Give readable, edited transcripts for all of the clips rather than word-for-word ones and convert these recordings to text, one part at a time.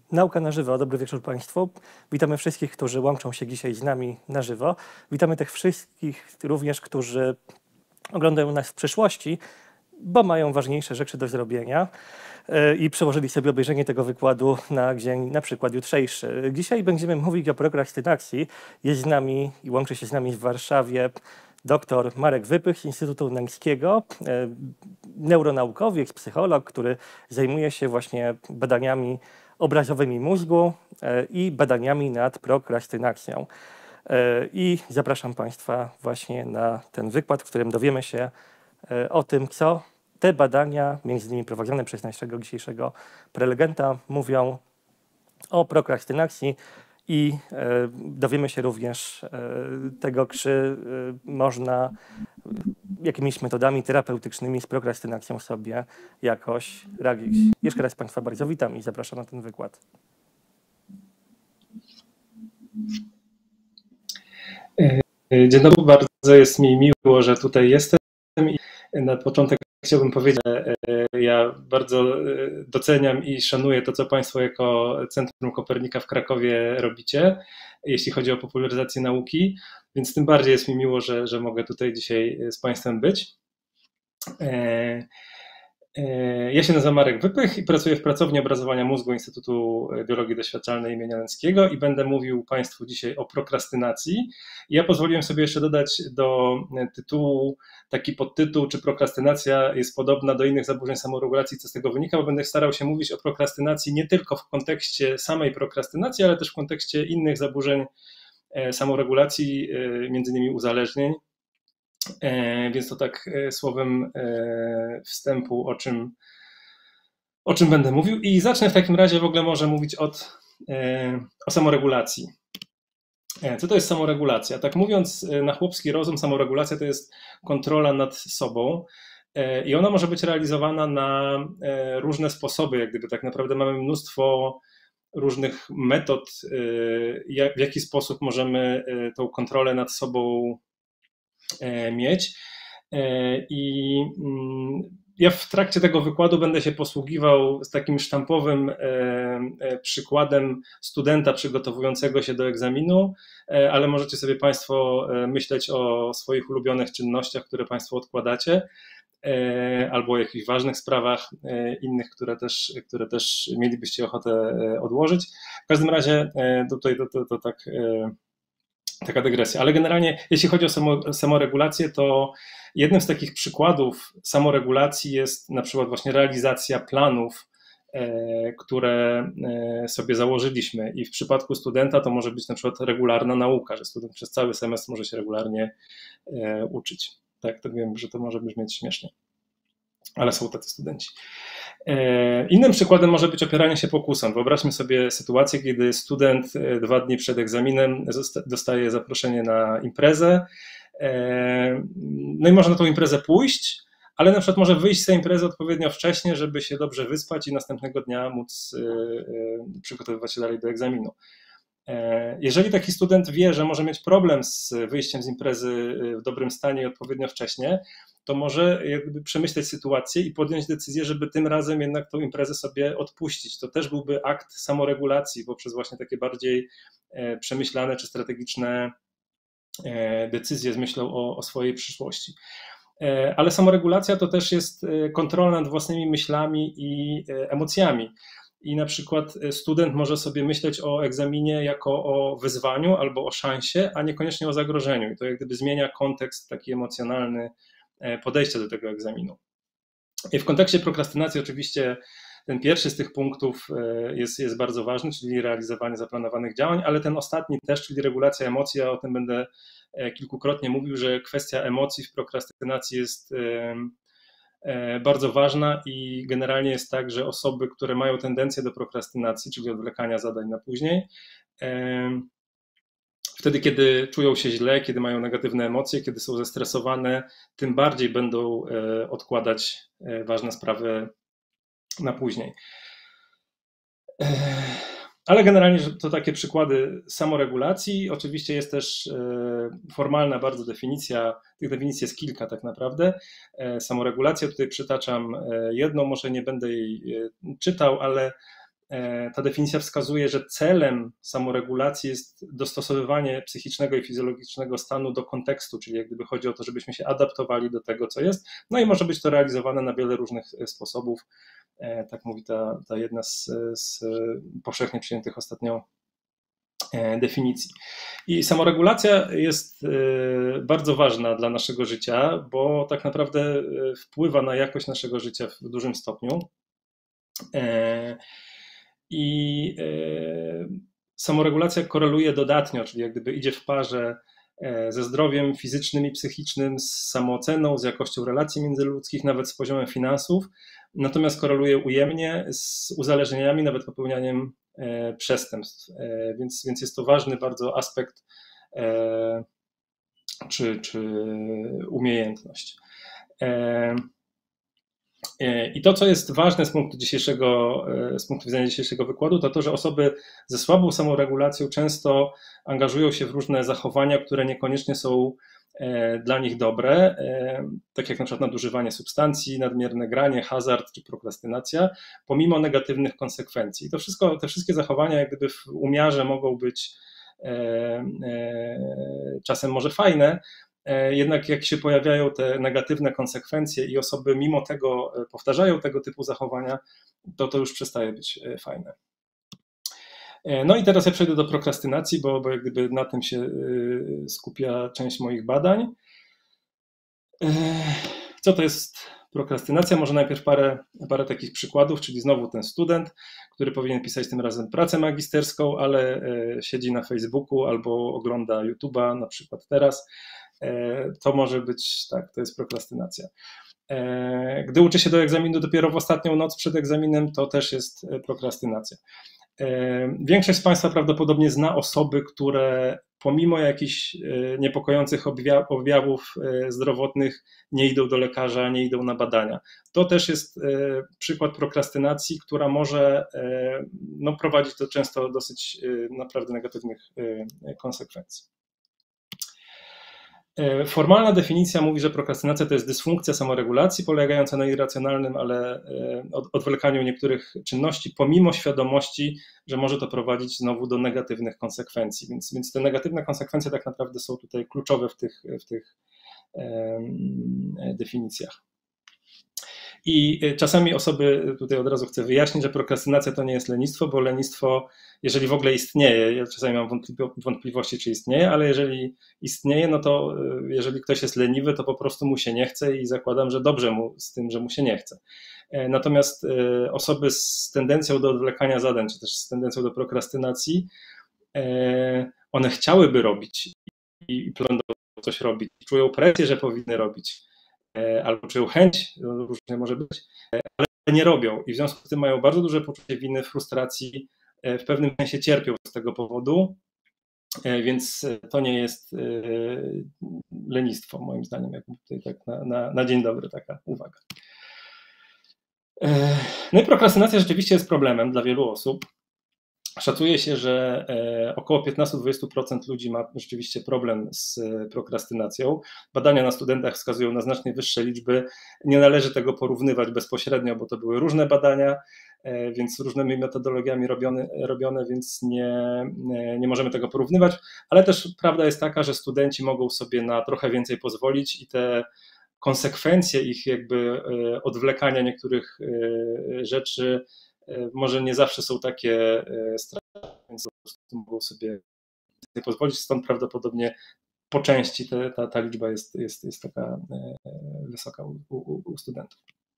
Nauka na żywo. Dobry wieczór Państwu. Witamy wszystkich, którzy łączą się dzisiaj z nami na żywo. Witamy tych wszystkich również, którzy oglądają nas w przyszłości, bo mają ważniejsze rzeczy do zrobienia i przełożyli sobie obejrzenie tego wykładu na dzień, na przykład jutrzejszy. Dzisiaj będziemy mówić o prokrastynacji. Jest z nami i łączy się z nami w Warszawie dr Marek Wypych z Instytutu Nańskiego, neuronaukowiec, psycholog, który zajmuje się właśnie badaniami obrazowymi mózgu i badaniami nad prokrastynacją. I zapraszam Państwa właśnie na ten wykład, w którym dowiemy się o tym, co te badania, między innymi prowadzone przez naszego dzisiejszego prelegenta, mówią o prokrastynacji i dowiemy się również tego, czy można jakimiś metodami terapeutycznymi z prokrastynacją sobie jakoś radzić. Jeszcze raz Państwa bardzo witam i zapraszam na ten wykład. Dzień dobry, bardzo jest mi miło, że tutaj jestem i na początek chciałbym powiedzieć, że ja bardzo doceniam i szanuję to, co Państwo jako Centrum Kopernika w Krakowie robicie, jeśli chodzi o popularyzację nauki, więc tym bardziej jest mi miło, że mogę tutaj dzisiaj z Państwem być. Ja się nazywam Marek Wypych i pracuję w Pracowni Obrazowania Mózgu Instytutu Biologii Doświadczalnej im. Lańskiego i będę mówił Państwu dzisiaj o prokrastynacji. Ja pozwoliłem sobie jeszcze dodać do tytułu taki podtytuł, czy prokrastynacja jest podobna do innych zaburzeń samoregulacji, co z tego wynika, bo będę starał się mówić o prokrastynacji nie tylko w kontekście samej prokrastynacji, ale też w kontekście innych zaburzeń samoregulacji, między innymi uzależnień. Więc to tak słowem wstępu, o czym będę mówił. I zacznę w takim razie w ogóle może mówić o samoregulacji. Co to jest samoregulacja? Tak mówiąc na chłopski rozum, samoregulacja to jest kontrola nad sobą i ona może być realizowana na różne sposoby. Jak gdyby tak naprawdę mamy mnóstwo różnych metod, w jaki sposób możemy tą kontrolę nad sobą mieć. I ja w trakcie tego wykładu będę się posługiwał z takim sztampowym przykładem studenta przygotowującego się do egzaminu, ale możecie sobie Państwo myśleć o swoich ulubionych czynnościach, które Państwo odkładacie, albo o jakichś ważnych sprawach innych, które też mielibyście ochotę odłożyć. W każdym razie tutaj to tak taka dygresja, ale generalnie jeśli chodzi o samoregulację, to jednym z takich przykładów samoregulacji jest na przykład właśnie realizacja planów, które sobie założyliśmy i w przypadku studenta to może być na przykład regularna nauka, że student przez cały semestr może się regularnie uczyć. Tak, to wiem, że to może brzmieć śmiesznie, ale są tacy studenci. Innym przykładem może być opieranie się pokusom. Wyobraźmy sobie sytuację, kiedy student 2 dni przed egzaminem dostaje zaproszenie na imprezę, no i może na tą imprezę pójść, ale na przykład może wyjść z tej imprezy odpowiednio wcześnie, żeby się dobrze wyspać i następnego dnia móc przygotowywać się dalej do egzaminu. Jeżeli taki student wie, że może mieć problem z wyjściem z imprezy w dobrym stanie i odpowiednio wcześnie, to może jakby przemyśleć sytuację i podjąć decyzję, żeby tym razem jednak tą imprezę sobie odpuścić. To też byłby akt samoregulacji poprzez właśnie takie bardziej przemyślane czy strategiczne decyzje z myślą o swojej przyszłości. Ale samoregulacja to też jest kontrola nad własnymi myślami i emocjami. I na przykład student może sobie myśleć o egzaminie jako o wyzwaniu albo o szansie, a niekoniecznie o zagrożeniu. I to jak gdyby zmienia kontekst taki emocjonalny podejścia do tego egzaminu. I w kontekście prokrastynacji oczywiście ten pierwszy z tych punktów jest bardzo ważny, czyli realizowanie zaplanowanych działań, ale ten ostatni też, czyli regulacja emocji, ja o tym będę kilkukrotnie mówił, że kwestia emocji w prokrastynacji jest bardzo ważna i generalnie jest tak, że osoby, które mają tendencję do prokrastynacji, czyli odwlekania zadań na później, wtedy, kiedy czują się źle, kiedy mają negatywne emocje, kiedy są zestresowane, tym bardziej będą odkładać ważne sprawy na później. Ale generalnie to takie przykłady samoregulacji. Oczywiście jest też formalna bardzo definicja, tych definicji jest kilka tak naprawdę. Samoregulacja, tutaj przytaczam jedną, może nie będę jej czytał, ale ta definicja wskazuje, że celem samoregulacji jest dostosowywanie psychicznego i fizjologicznego stanu do kontekstu, czyli jak gdyby chodzi o to, żebyśmy się adaptowali do tego, co jest, no i może być to realizowane na wiele różnych sposobów. Tak mówi ta jedna z powszechnie przyjętych ostatnio definicji. I samoregulacja jest bardzo ważna dla naszego życia, bo tak naprawdę wpływa na jakość naszego życia w dużym stopniu. I samoregulacja koreluje dodatnio, czyli jak gdyby idzie w parze ze zdrowiem fizycznym i psychicznym, z samooceną, z jakością relacji międzyludzkich, nawet z poziomem finansów, natomiast koreluje ujemnie z uzależnieniami, nawet popełnianiem przestępstw, więc jest to ważny bardzo aspekt czy umiejętność. I to, co jest ważne z punktu widzenia dzisiejszego wykładu, to to, że osoby ze słabą samoregulacją często angażują się w różne zachowania, które niekoniecznie są dla nich dobre, tak jak na przykład nadużywanie substancji, nadmierne granie, hazard czy prokrastynacja, pomimo negatywnych konsekwencji. I te wszystkie zachowania jak gdyby w umiarze mogą być czasem może fajne, jednak jak się pojawiają te negatywne konsekwencje i osoby mimo tego powtarzają tego typu zachowania, to już przestaje być fajne. No i teraz ja przejdę do prokrastynacji, bo jak gdyby na tym się skupia część moich badań. Co to jest prokrastynacja? Może najpierw parę takich przykładów, czyli znowu ten student, który powinien pisać tym razem pracę magisterską, ale siedzi na Facebooku albo ogląda YouTube'a, na przykład teraz. To może być, tak, to jest prokrastynacja. Gdy uczy się do egzaminu dopiero w ostatnią noc przed egzaminem, to też jest prokrastynacja. Większość z Państwa prawdopodobnie zna osoby, które pomimo jakichś niepokojących objawów zdrowotnych nie idą do lekarza, nie idą na badania. To też jest przykład prokrastynacji, która może prowadzić do często dosyć naprawdę negatywnych konsekwencji. Formalna definicja mówi, że prokrastynacja to jest dysfunkcja samoregulacji polegająca na irracjonalnym, ale odwlekaniu niektórych czynności pomimo świadomości, że może to prowadzić znowu do negatywnych konsekwencji. Więc te negatywne konsekwencje tak naprawdę są tutaj kluczowe w tych definicjach. I czasami osoby, tutaj od razu chcę wyjaśnić, że prokrastynacja to nie jest lenistwo, bo lenistwo, jeżeli w ogóle istnieje, ja czasami mam wątpliwości, czy istnieje, ale jeżeli istnieje, no to jeżeli ktoś jest leniwy, to po prostu mu się nie chce i zakładam, że dobrze mu z tym, że mu się nie chce. Natomiast osoby z tendencją do odwlekania zadań, czy też z tendencją do prokrastynacji, one chciałyby robić i planują coś robić, czują presję, że powinny robić, albo czują chęć, różnie może być, ale nie robią i w związku z tym mają bardzo duże poczucie winy, frustracji, w pewnym sensie cierpią z tego powodu, więc to nie jest lenistwo, moim zdaniem, jak tutaj tak na dzień dobry taka uwaga. No i prokrastynacja rzeczywiście jest problemem dla wielu osób. Szacuje się, że około 15-20% ludzi ma rzeczywiście problem z prokrastynacją. Badania na studentach wskazują na znacznie wyższe liczby. Nie należy tego porównywać bezpośrednio, bo to były różne badania, więc różnymi metodologiami robione, więc nie możemy tego porównywać, ale też prawda jest taka, że studenci mogą sobie na trochę więcej pozwolić i te konsekwencje ich jakby odwlekania niektórych rzeczy może nie zawsze są takie straszne, więc po prostu mogą sobie pozwolić, stąd prawdopodobnie po części ta liczba jest taka wysoka u studentów.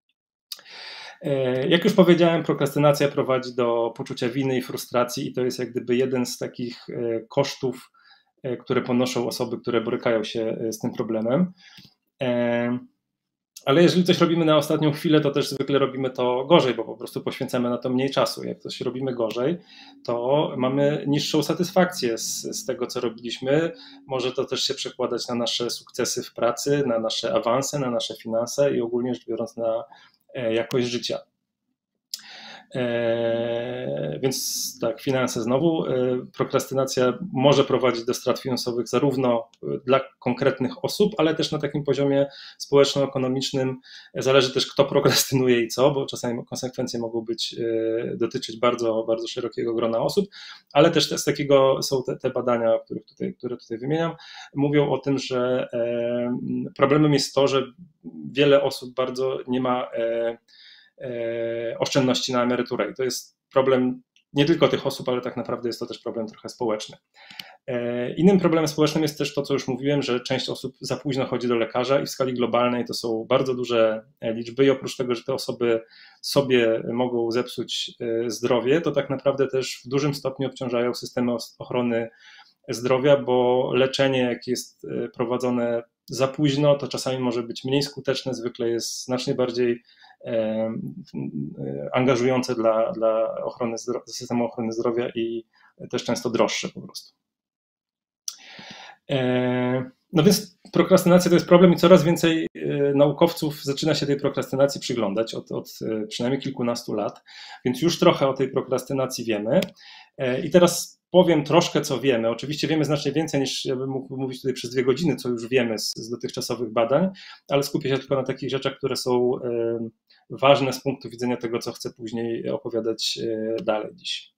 Jak już powiedziałem, prokrastynacja prowadzi do poczucia winy i frustracji i to jest jak gdyby jeden z takich kosztów, które ponoszą osoby, które borykają się z tym problemem. Ale jeżeli coś robimy na ostatnią chwilę, to też zwykle robimy to gorzej, bo po prostu poświęcamy na to mniej czasu. Jak coś robimy gorzej, to mamy niższą satysfakcję z tego, co robiliśmy. Może to też się przekładać na nasze sukcesy w pracy, na nasze awanse, na nasze finanse i ogólnie rzecz biorąc na jakość życia. Więc tak, finanse znowu. Prokrastynacja może prowadzić do strat finansowych zarówno dla konkretnych osób, ale też na takim poziomie społeczno-ekonomicznym. Zależy też, kto prokrastynuje i co, bo czasami konsekwencje mogą dotyczyć bardzo, bardzo szerokiego grona osób, ale też z takiego są te badania, które tutaj wymieniam, mówią o tym, że problemem jest to, że wiele osób bardzo nie ma oszczędności na emeryturę i to jest problem nie tylko tych osób, ale tak naprawdę jest to też problem trochę społeczny. Innym problemem społecznym jest też to, co już mówiłem, że część osób za późno chodzi do lekarza i w skali globalnej to są bardzo duże liczby i oprócz tego, że te osoby sobie mogą zepsuć zdrowie, to tak naprawdę też w dużym stopniu obciążają systemy ochrony zdrowia, bo leczenie, jak jest prowadzone za późno, to czasami może być mniej skuteczne, zwykle jest znacznie bardziej angażujące dla systemu ochrony zdrowia i też często droższe po prostu. No więc prokrastynacja to jest problem i coraz więcej naukowców zaczyna się tej prokrastynacji przyglądać od przynajmniej kilkunastu lat, więc już trochę o tej prokrastynacji wiemy. I teraz powiem troszkę, co wiemy. Oczywiście wiemy znacznie więcej niż ja bym mógł mówić tutaj przez 2 godziny, co już wiemy z dotychczasowych badań, ale skupię się tylko na takich rzeczach, które są ważne z punktu widzenia tego, co chcę później opowiadać dalej dziś.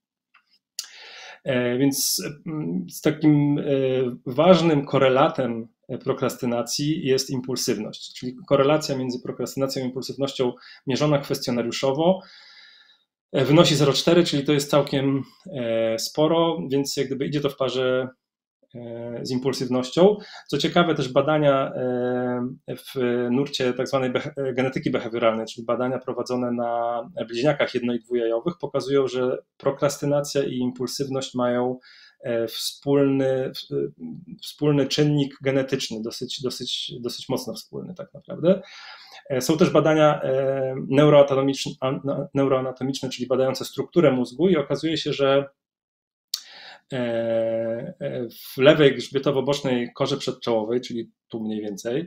Więc z takim ważnym korelatem prokrastynacji jest impulsywność, czyli korelacja między prokrastynacją i impulsywnością mierzona kwestionariuszowo wynosi 0,4, czyli to jest całkiem sporo, więc jak gdyby idzie to w parze z impulsywnością. Co ciekawe, też badania w nurcie tak zwanej genetyki behawioralnej, czyli badania prowadzone na bliźniakach jedno- i dwujajowych, pokazują, że prokrastynacja i impulsywność mają wspólny czynnik genetyczny, dosyć mocno wspólny tak naprawdę. Są też badania neuroanatomiczne, czyli badające strukturę mózgu i okazuje się, że w lewej grzbietowo-bocznej korze przedczołowej, czyli tu mniej więcej,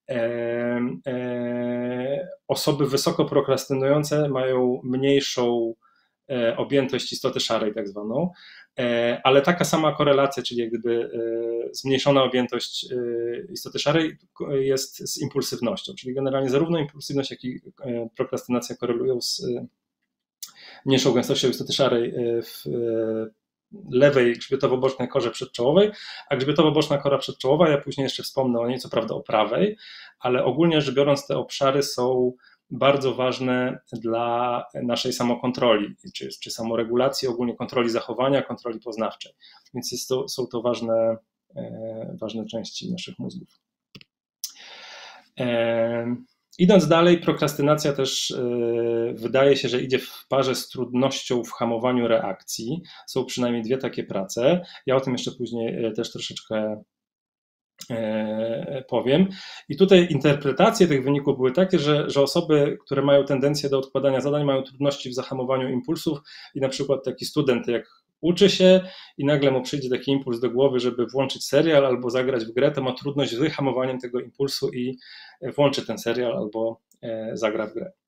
osoby wysoko prokrastynujące mają mniejszą objętość istoty szarej tak zwaną, ale taka sama korelacja, czyli jak gdyby zmniejszona objętość istoty szarej jest z impulsywnością, czyli generalnie zarówno impulsywność, jak i prokrastynacja korelują z mniejszą gęstością istoty szarej w lewej grzbietowo-bocznej korze przedczołowej, a grzbietowo-boczna kora przedczołowa, ja później jeszcze wspomnę o niej, co prawda o prawej, ale ogólnie rzecz biorąc te obszary są bardzo ważne dla naszej samokontroli, czy samoregulacji, ogólnie kontroli zachowania, kontroli poznawczej, więc są to ważne części naszych mózgów. Idąc dalej, prokrastynacja też wydaje się, że idzie w parze z trudnością w hamowaniu reakcji. Są przynajmniej 2 takie prace. Ja o tym jeszcze później też troszeczkę powiem. I tutaj interpretacje tych wyników były takie, że osoby, które mają tendencję do odkładania zadań, mają trudności w zahamowaniu impulsów i na przykład taki student, jak uczy się i nagle mu przyjdzie taki impuls do głowy, żeby włączyć serial albo zagrać w grę, to ma trudność z wyhamowaniem tego impulsu i włączy ten serial albo zagra w grę.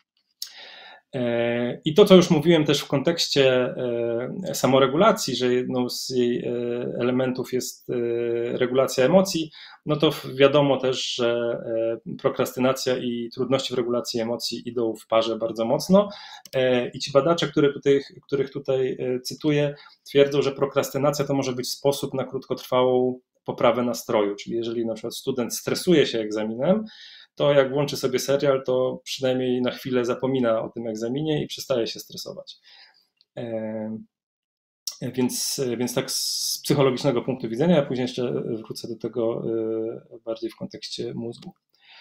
I to, co już mówiłem też w kontekście samoregulacji, że jedną z jej elementów jest regulacja emocji, no to wiadomo też, że prokrastynacja i trudności w regulacji emocji idą w parze bardzo mocno i ci badacze, których tutaj cytuję, twierdzą, że prokrastynacja to może być sposób na krótkotrwałą poprawę nastroju, czyli jeżeli na przykład student stresuje się egzaminem, to jak włączy sobie serial, to przynajmniej na chwilę zapomina o tym egzaminie i przestaje się stresować. Więc tak z psychologicznego punktu widzenia, ja później jeszcze wrócę do tego bardziej w kontekście mózgu.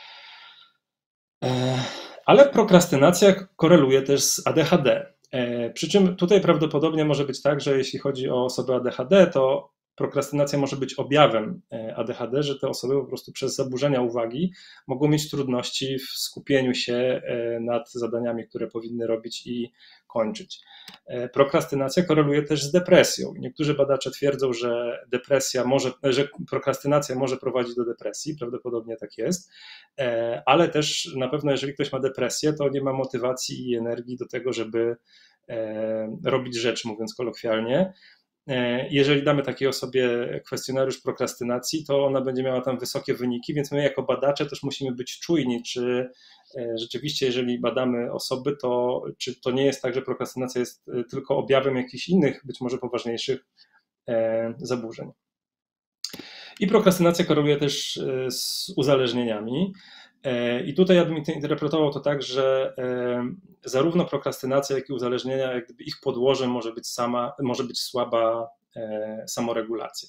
Ale prokrastynacja koreluje też z ADHD. Przy czym tutaj prawdopodobnie może być tak, że jeśli chodzi o osobę ADHD, to prokrastynacja może być objawem ADHD, że te osoby po prostu przez zaburzenia uwagi mogą mieć trudności w skupieniu się nad zadaniami, które powinny robić i kończyć. Prokrastynacja koreluje też z depresją. Niektórzy badacze twierdzą, że prokrastynacja może prowadzić do depresji, prawdopodobnie tak jest, ale też na pewno jeżeli ktoś ma depresję, to nie ma motywacji i energii do tego, żeby robić rzecz, mówiąc kolokwialnie. Jeżeli damy takiej osobie kwestionariusz prokrastynacji, to ona będzie miała tam wysokie wyniki, więc my jako badacze też musimy być czujni, czy rzeczywiście, jeżeli badamy osoby, to czy to nie jest tak, że prokrastynacja jest tylko objawem jakichś innych, być może poważniejszych zaburzeń. I prokrastynacja koreluje też z uzależnieniami. I tutaj ja bym interpretował to tak, że zarówno prokrastynacja, jak i uzależnienia, jak gdyby ich podłożem może być słaba samoregulacja.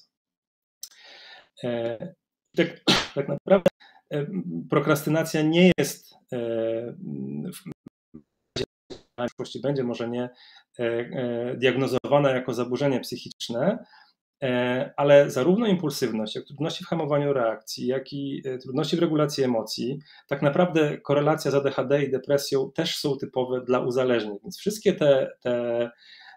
Tak naprawdę prokrastynacja nie jest, w przyszłości będzie może nie diagnozowana jako zaburzenie psychiczne, ale zarówno impulsywność, jak trudności w hamowaniu reakcji, jak i trudności w regulacji emocji, tak naprawdę korelacja z ADHD i depresją też są typowe dla uzależnień. Więc wszystkie te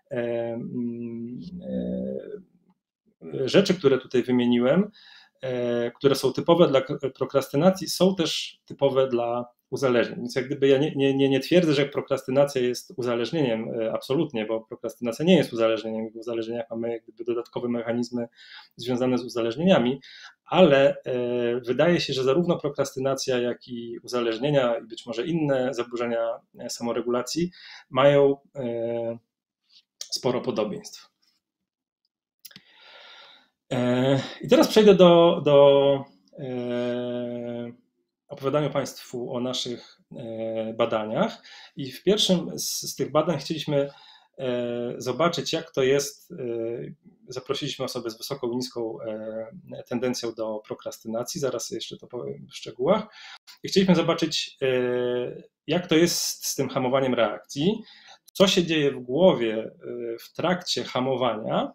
rzeczy, które tutaj wymieniłem, które są typowe dla prokrastynacji, są też typowe dla uzależnień. Więc jak gdyby ja nie twierdzę, że prokrastynacja jest uzależnieniem, absolutnie, bo prokrastynacja nie jest uzależnieniem. W uzależnieniach mamy jak gdyby dodatkowe mechanizmy związane z uzależnieniami, ale wydaje się, że zarówno prokrastynacja, jak i uzależnienia i być może inne zaburzenia samoregulacji mają sporo podobieństw. I teraz przejdę do opowiadania Państwu o naszych badaniach. I w pierwszym z tych badań chcieliśmy zobaczyć, jak to jest. Zaprosiliśmy osoby z wysoką i niską tendencją do prokrastynacji, zaraz jeszcze to powiem w szczegółach. I chcieliśmy zobaczyć, jak to jest z tym hamowaniem reakcji, co się dzieje w głowie w trakcie hamowania.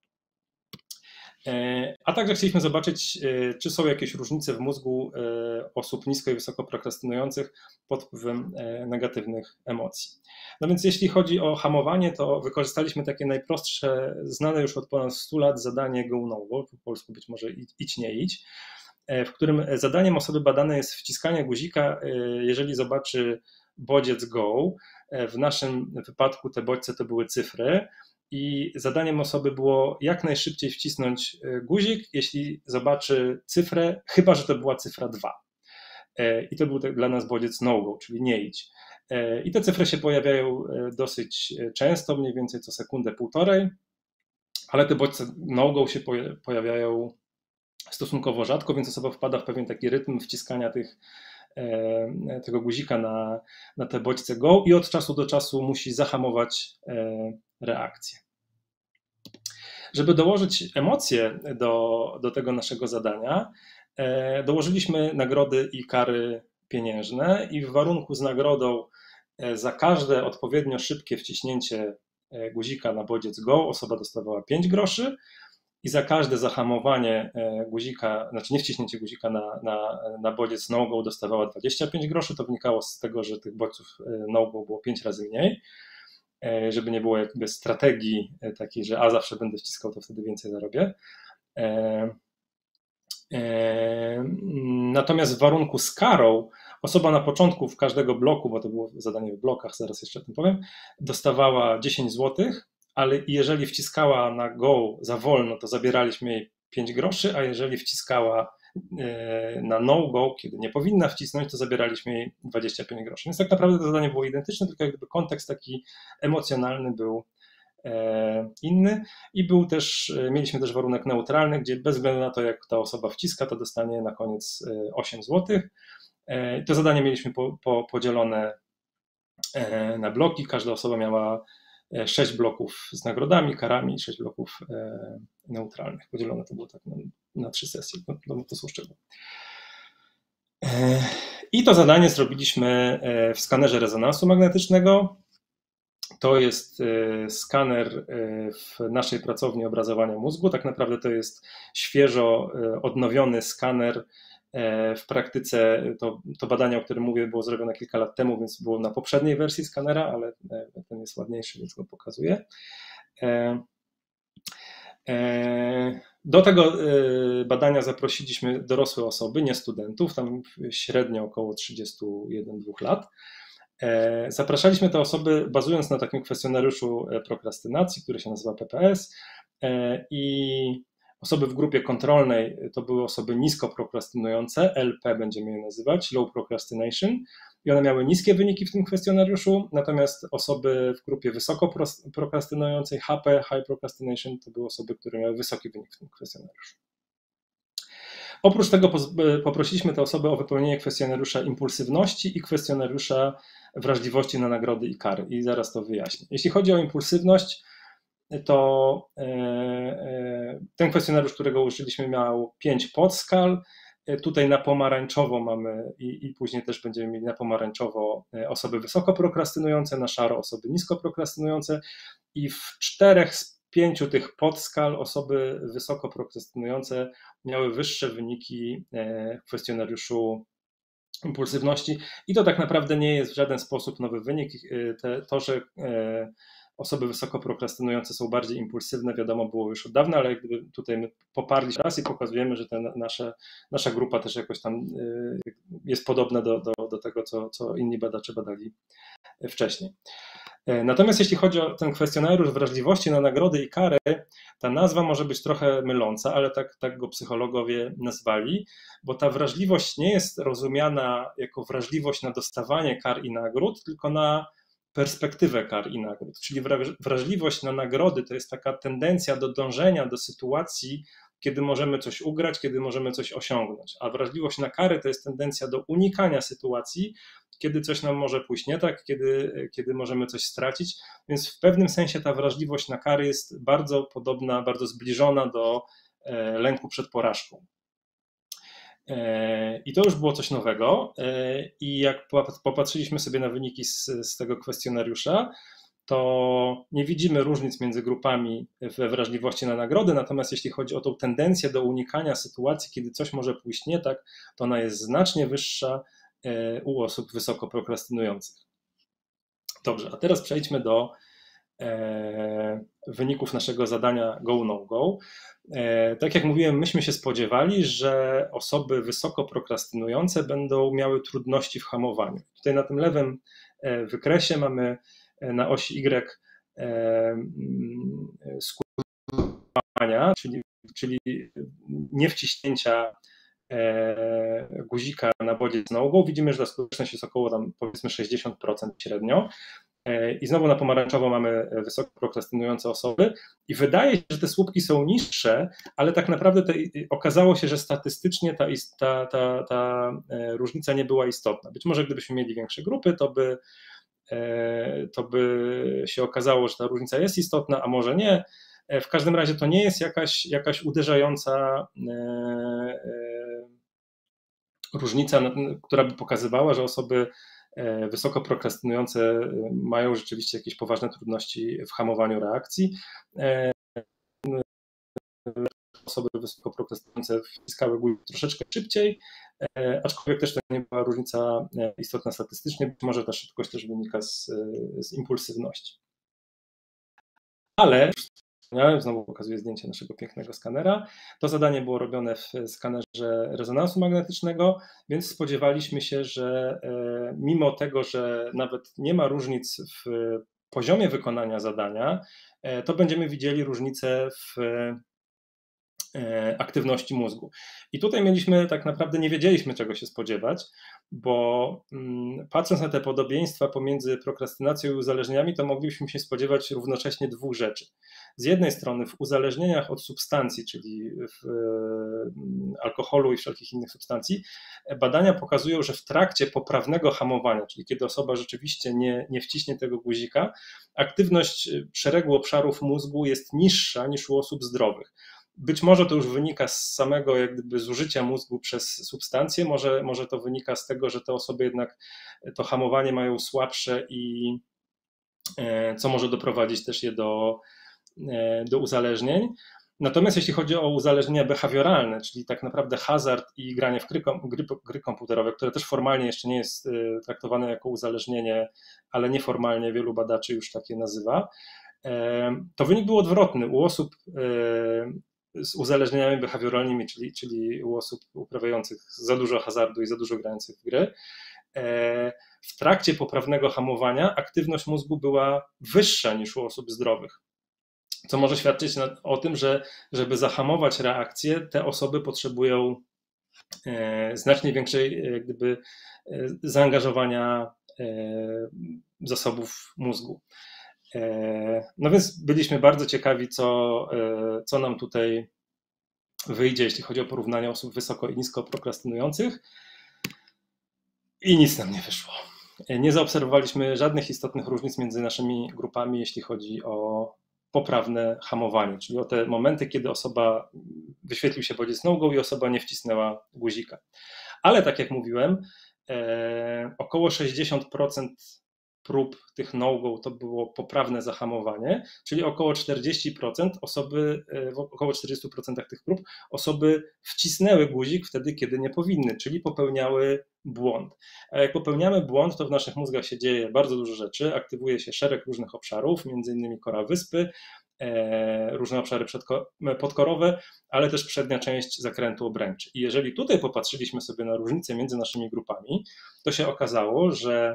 A także chcieliśmy zobaczyć, czy są jakieś różnice w mózgu osób nisko i wysoko prokrastynujących pod wpływem negatywnych emocji. No więc jeśli chodzi o hamowanie, to wykorzystaliśmy takie najprostsze, znane już od ponad 100 lat zadanie go no go, po polsku być może idź nie idź, w którym zadaniem osoby badanej jest wciskanie guzika, jeżeli zobaczy bodziec go. W naszym wypadku te bodźce to były cyfry. I zadaniem osoby było jak najszybciej wcisnąć guzik, jeśli zobaczy cyfrę, chyba że to była cyfra 2. I to był dla nas bodziec no-go, czyli nie idź. I te cyfry się pojawiają dosyć często, mniej więcej co sekundę, półtorej, ale te bodźce no-go się pojawiają stosunkowo rzadko, więc osoba wpada w pewien taki rytm wciskania tego guzika na te bodźce go i od czasu do czasu musi zahamować reakcję. Żeby dołożyć emocje do tego naszego zadania, dołożyliśmy nagrody i kary pieniężne i w warunku z nagrodą za każde odpowiednio szybkie wciśnięcie guzika na bodziec go osoba dostawała 5 groszy i za każde zahamowanie guzika, znaczy nie wciśnięcie guzika na bodziec no-go dostawała 25 groszy. To wynikało z tego, że tych bodźców no-go było 5 razy mniej, żeby nie było jakby strategii takiej, że zawsze będę wciskał, to wtedy więcej zarobię. Natomiast w warunku z karą osoba na początku w każdego bloku, bo to było zadanie w blokach, zaraz jeszcze o tym powiem, dostawała 10 zł, ale jeżeli wciskała na go za wolno, to zabieraliśmy jej 5 groszy, a jeżeli wciskała na no-go, kiedy nie powinna wcisnąć, to zabieraliśmy jej 25 groszy. Więc tak naprawdę to zadanie było identyczne, tylko jakby kontekst taki emocjonalny był inny i mieliśmy też warunek neutralny, gdzie bez względu na to, jak ta osoba wciska, to dostanie na koniec 8 zł. To zadanie mieliśmy podzielone na bloki, każda osoba miała 6 bloków z nagrodami, karami i 6 bloków neutralnych. Podzielone to było tak na 3 sesje, to są szczegóły. I to zadanie zrobiliśmy w skanerze rezonansu magnetycznego. To jest skaner w naszej pracowni obrazowania mózgu. Tak naprawdę to jest świeżo odnowiony skaner. W praktyce to badanie, o którym mówię, było zrobione kilka lat temu, więc było na poprzedniej wersji skanera, ale ten jest ładniejszy, więc go pokazuję. Do tego badania zaprosiliśmy dorosłe osoby, nie studentów, tam średnio około 31-2 lat. Zapraszaliśmy te osoby bazując na takim kwestionariuszu prokrastynacji, który się nazywa PPS, i osoby w grupie kontrolnej to były osoby nisko prokrastynujące, LP będziemy je nazywać, Low Procrastination, i one miały niskie wyniki w tym kwestionariuszu, natomiast osoby w grupie wysoko prokrastynującej, HP, High Procrastination, to były osoby, które miały wysoki wynik w tym kwestionariuszu. Oprócz tego poprosiliśmy te osoby o wypełnienie kwestionariusza impulsywności i kwestionariusza wrażliwości na nagrody i kary, i zaraz to wyjaśnię. Jeśli chodzi o impulsywność, to ten kwestionariusz, którego użyliśmy, miał 5 podskal. Tutaj na pomarańczowo mamy i później też będziemy mieli na pomarańczowo osoby wysoko prokrastynujące, na szaro osoby nisko prokrastynujące, i w 4 z 5 tych podskal osoby wysoko prokrastynujące miały wyższe wyniki w kwestionariuszu impulsywności, i to tak naprawdę nie jest w żaden sposób nowy wynik. To, że osoby wysoko prokrastynujące są bardziej impulsywne, wiadomo było już od dawna, ale gdyby tutaj my poparliśmy raz i pokazujemy, że nasza grupa też jakoś tam jest podobna do tego, co inni badacze badali wcześniej. Natomiast jeśli chodzi o ten kwestionariusz wrażliwości na nagrody i kary, ta nazwa może być trochę myląca, ale tak go psychologowie nazwali, bo ta wrażliwość nie jest rozumiana jako wrażliwość na dostawanie kar i nagród, tylko na perspektywę kar i nagród. Czyli wrażliwość na nagrody to jest taka tendencja do dążenia do sytuacji, kiedy możemy coś ugrać, kiedy możemy coś osiągnąć, a wrażliwość na kary to jest tendencja do unikania sytuacji, kiedy coś nam może pójść nie tak, kiedy możemy coś stracić, więc w pewnym sensie ta wrażliwość na kary jest bardzo podobna, bardzo zbliżona do lęku przed porażką. I to już było coś nowego, i jak popatrzyliśmy sobie na wyniki z tego kwestionariusza, to nie widzimy różnic między grupami we wrażliwości na nagrody, natomiast jeśli chodzi o tą tendencję do unikania sytuacji, kiedy coś może pójść nie tak, to ona jest znacznie wyższa u osób wysoko prokrastynujących. Dobrze, a teraz przejdźmy do wyników naszego zadania Go No Go. Tak jak mówiłem, myśmy się spodziewali, że osoby wysoko prokrastynujące będą miały trudności w hamowaniu. Tutaj na tym lewym wykresie mamy na osi Y skutkowania, czyli niewciśnięcia guzika na bodzie z No Go. Widzimy, że ta skuteczność jest około tam powiedzmy 60% średnio. I znowu na pomarańczowo mamy wysoko prokrastynujące osoby i wydaje się, że te słupki są niższe, ale tak naprawdę okazało się, że statystycznie ta różnica nie była istotna. Być może gdybyśmy mieli większe grupy, to by się okazało, że ta różnica jest istotna, a może nie. W każdym razie to nie jest jakaś uderzająca różnica, która by pokazywała, że osoby wysoko prokrastynujące mają rzeczywiście jakieś poważne trudności w hamowaniu reakcji. Osoby wysoko prokrastynujące wciskały guzik troszeczkę szybciej, aczkolwiek też to nie była różnica istotna statystycznie, być może ta szybkość też wynika z impulsywności. Ale znowu pokazuję zdjęcie naszego pięknego skanera. To zadanie było robione w skanerze rezonansu magnetycznego, więc spodziewaliśmy się, że mimo tego, że nawet nie ma różnic w poziomie wykonania zadania, to będziemy widzieli różnice w aktywności mózgu. I tutaj tak naprawdę nie wiedzieliśmy, czego się spodziewać, bo patrząc na te podobieństwa pomiędzy prokrastynacją i uzależnieniami, to moglibyśmy się spodziewać równocześnie dwóch rzeczy. Z jednej strony w uzależnieniach od substancji, czyli w alkoholu i wszelkich innych substancji, badania pokazują, że w trakcie poprawnego hamowania, czyli kiedy osoba rzeczywiście nie wciśnie tego guzika, aktywność szeregu obszarów mózgu jest niższa niż u osób zdrowych. Być może to już wynika z samego jak gdyby zużycia mózgu przez substancje, może to wynika z tego, że te osoby jednak to hamowanie mają słabsze i co może doprowadzić też je do uzależnień. Natomiast jeśli chodzi o uzależnienia behawioralne, czyli tak naprawdę hazard i granie w gry komputerowe, które też formalnie jeszcze nie jest traktowane jako uzależnienie, ale nieformalnie wielu badaczy już takie nazywa, to wynik był odwrotny. U osób z uzależnieniami behawioralnymi, czyli u osób uprawiających za dużo hazardu i za dużo grających w gry, w trakcie poprawnego hamowania aktywność mózgu była wyższa niż u osób zdrowych. Co może świadczyć o tym, że żeby zahamować reakcję, te osoby potrzebują znacznie większej zaangażowania zasobów mózgu. No więc byliśmy bardzo ciekawi, co nam tutaj wyjdzie, jeśli chodzi o porównanie osób wysoko i nisko prokrastynujących, i nic nam nie wyszło. Nie zaobserwowaliśmy żadnych istotnych różnic między naszymi grupami, jeśli chodzi o poprawne hamowanie, czyli o te momenty, kiedy wyświetlił się bodziec no-go i osoba nie wcisnęła guzika. Ale tak jak mówiłem, około 60% prób tych no-go to było poprawne zahamowanie, czyli około 40% w około 40% tych prób osoby wcisnęły guzik wtedy, kiedy nie powinny, czyli popełniały błąd. A jak popełniamy błąd, to w naszych mózgach się dzieje bardzo dużo rzeczy, aktywuje się szereg różnych obszarów, między innymi kora wyspy, różne obszary podkorowe, ale też przednia część zakrętu obręczy. I jeżeli tutaj popatrzyliśmy sobie na różnicę między naszymi grupami, to się okazało, że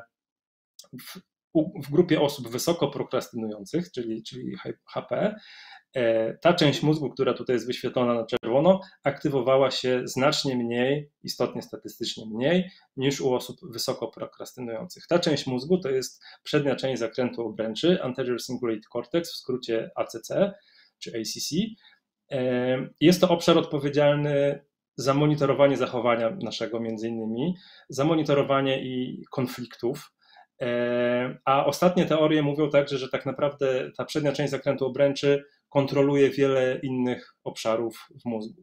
w grupie osób wysoko prokrastynujących, czyli HP, ta część mózgu, która tutaj jest wyświetlona na czerwono, aktywowała się znacznie mniej, istotnie statystycznie mniej, niż u osób wysoko prokrastynujących. Ta część mózgu to jest przednia część zakrętu obręczy, Anterior Cingulate Cortex, w skrócie ACC czy ACC. Jest to obszar odpowiedzialny za monitorowanie zachowania naszego, między innymi, za monitorowanie i konfliktów. A ostatnie teorie mówią także, że tak naprawdę ta przednia część zakrętu obręczy kontroluje wiele innych obszarów w mózgu.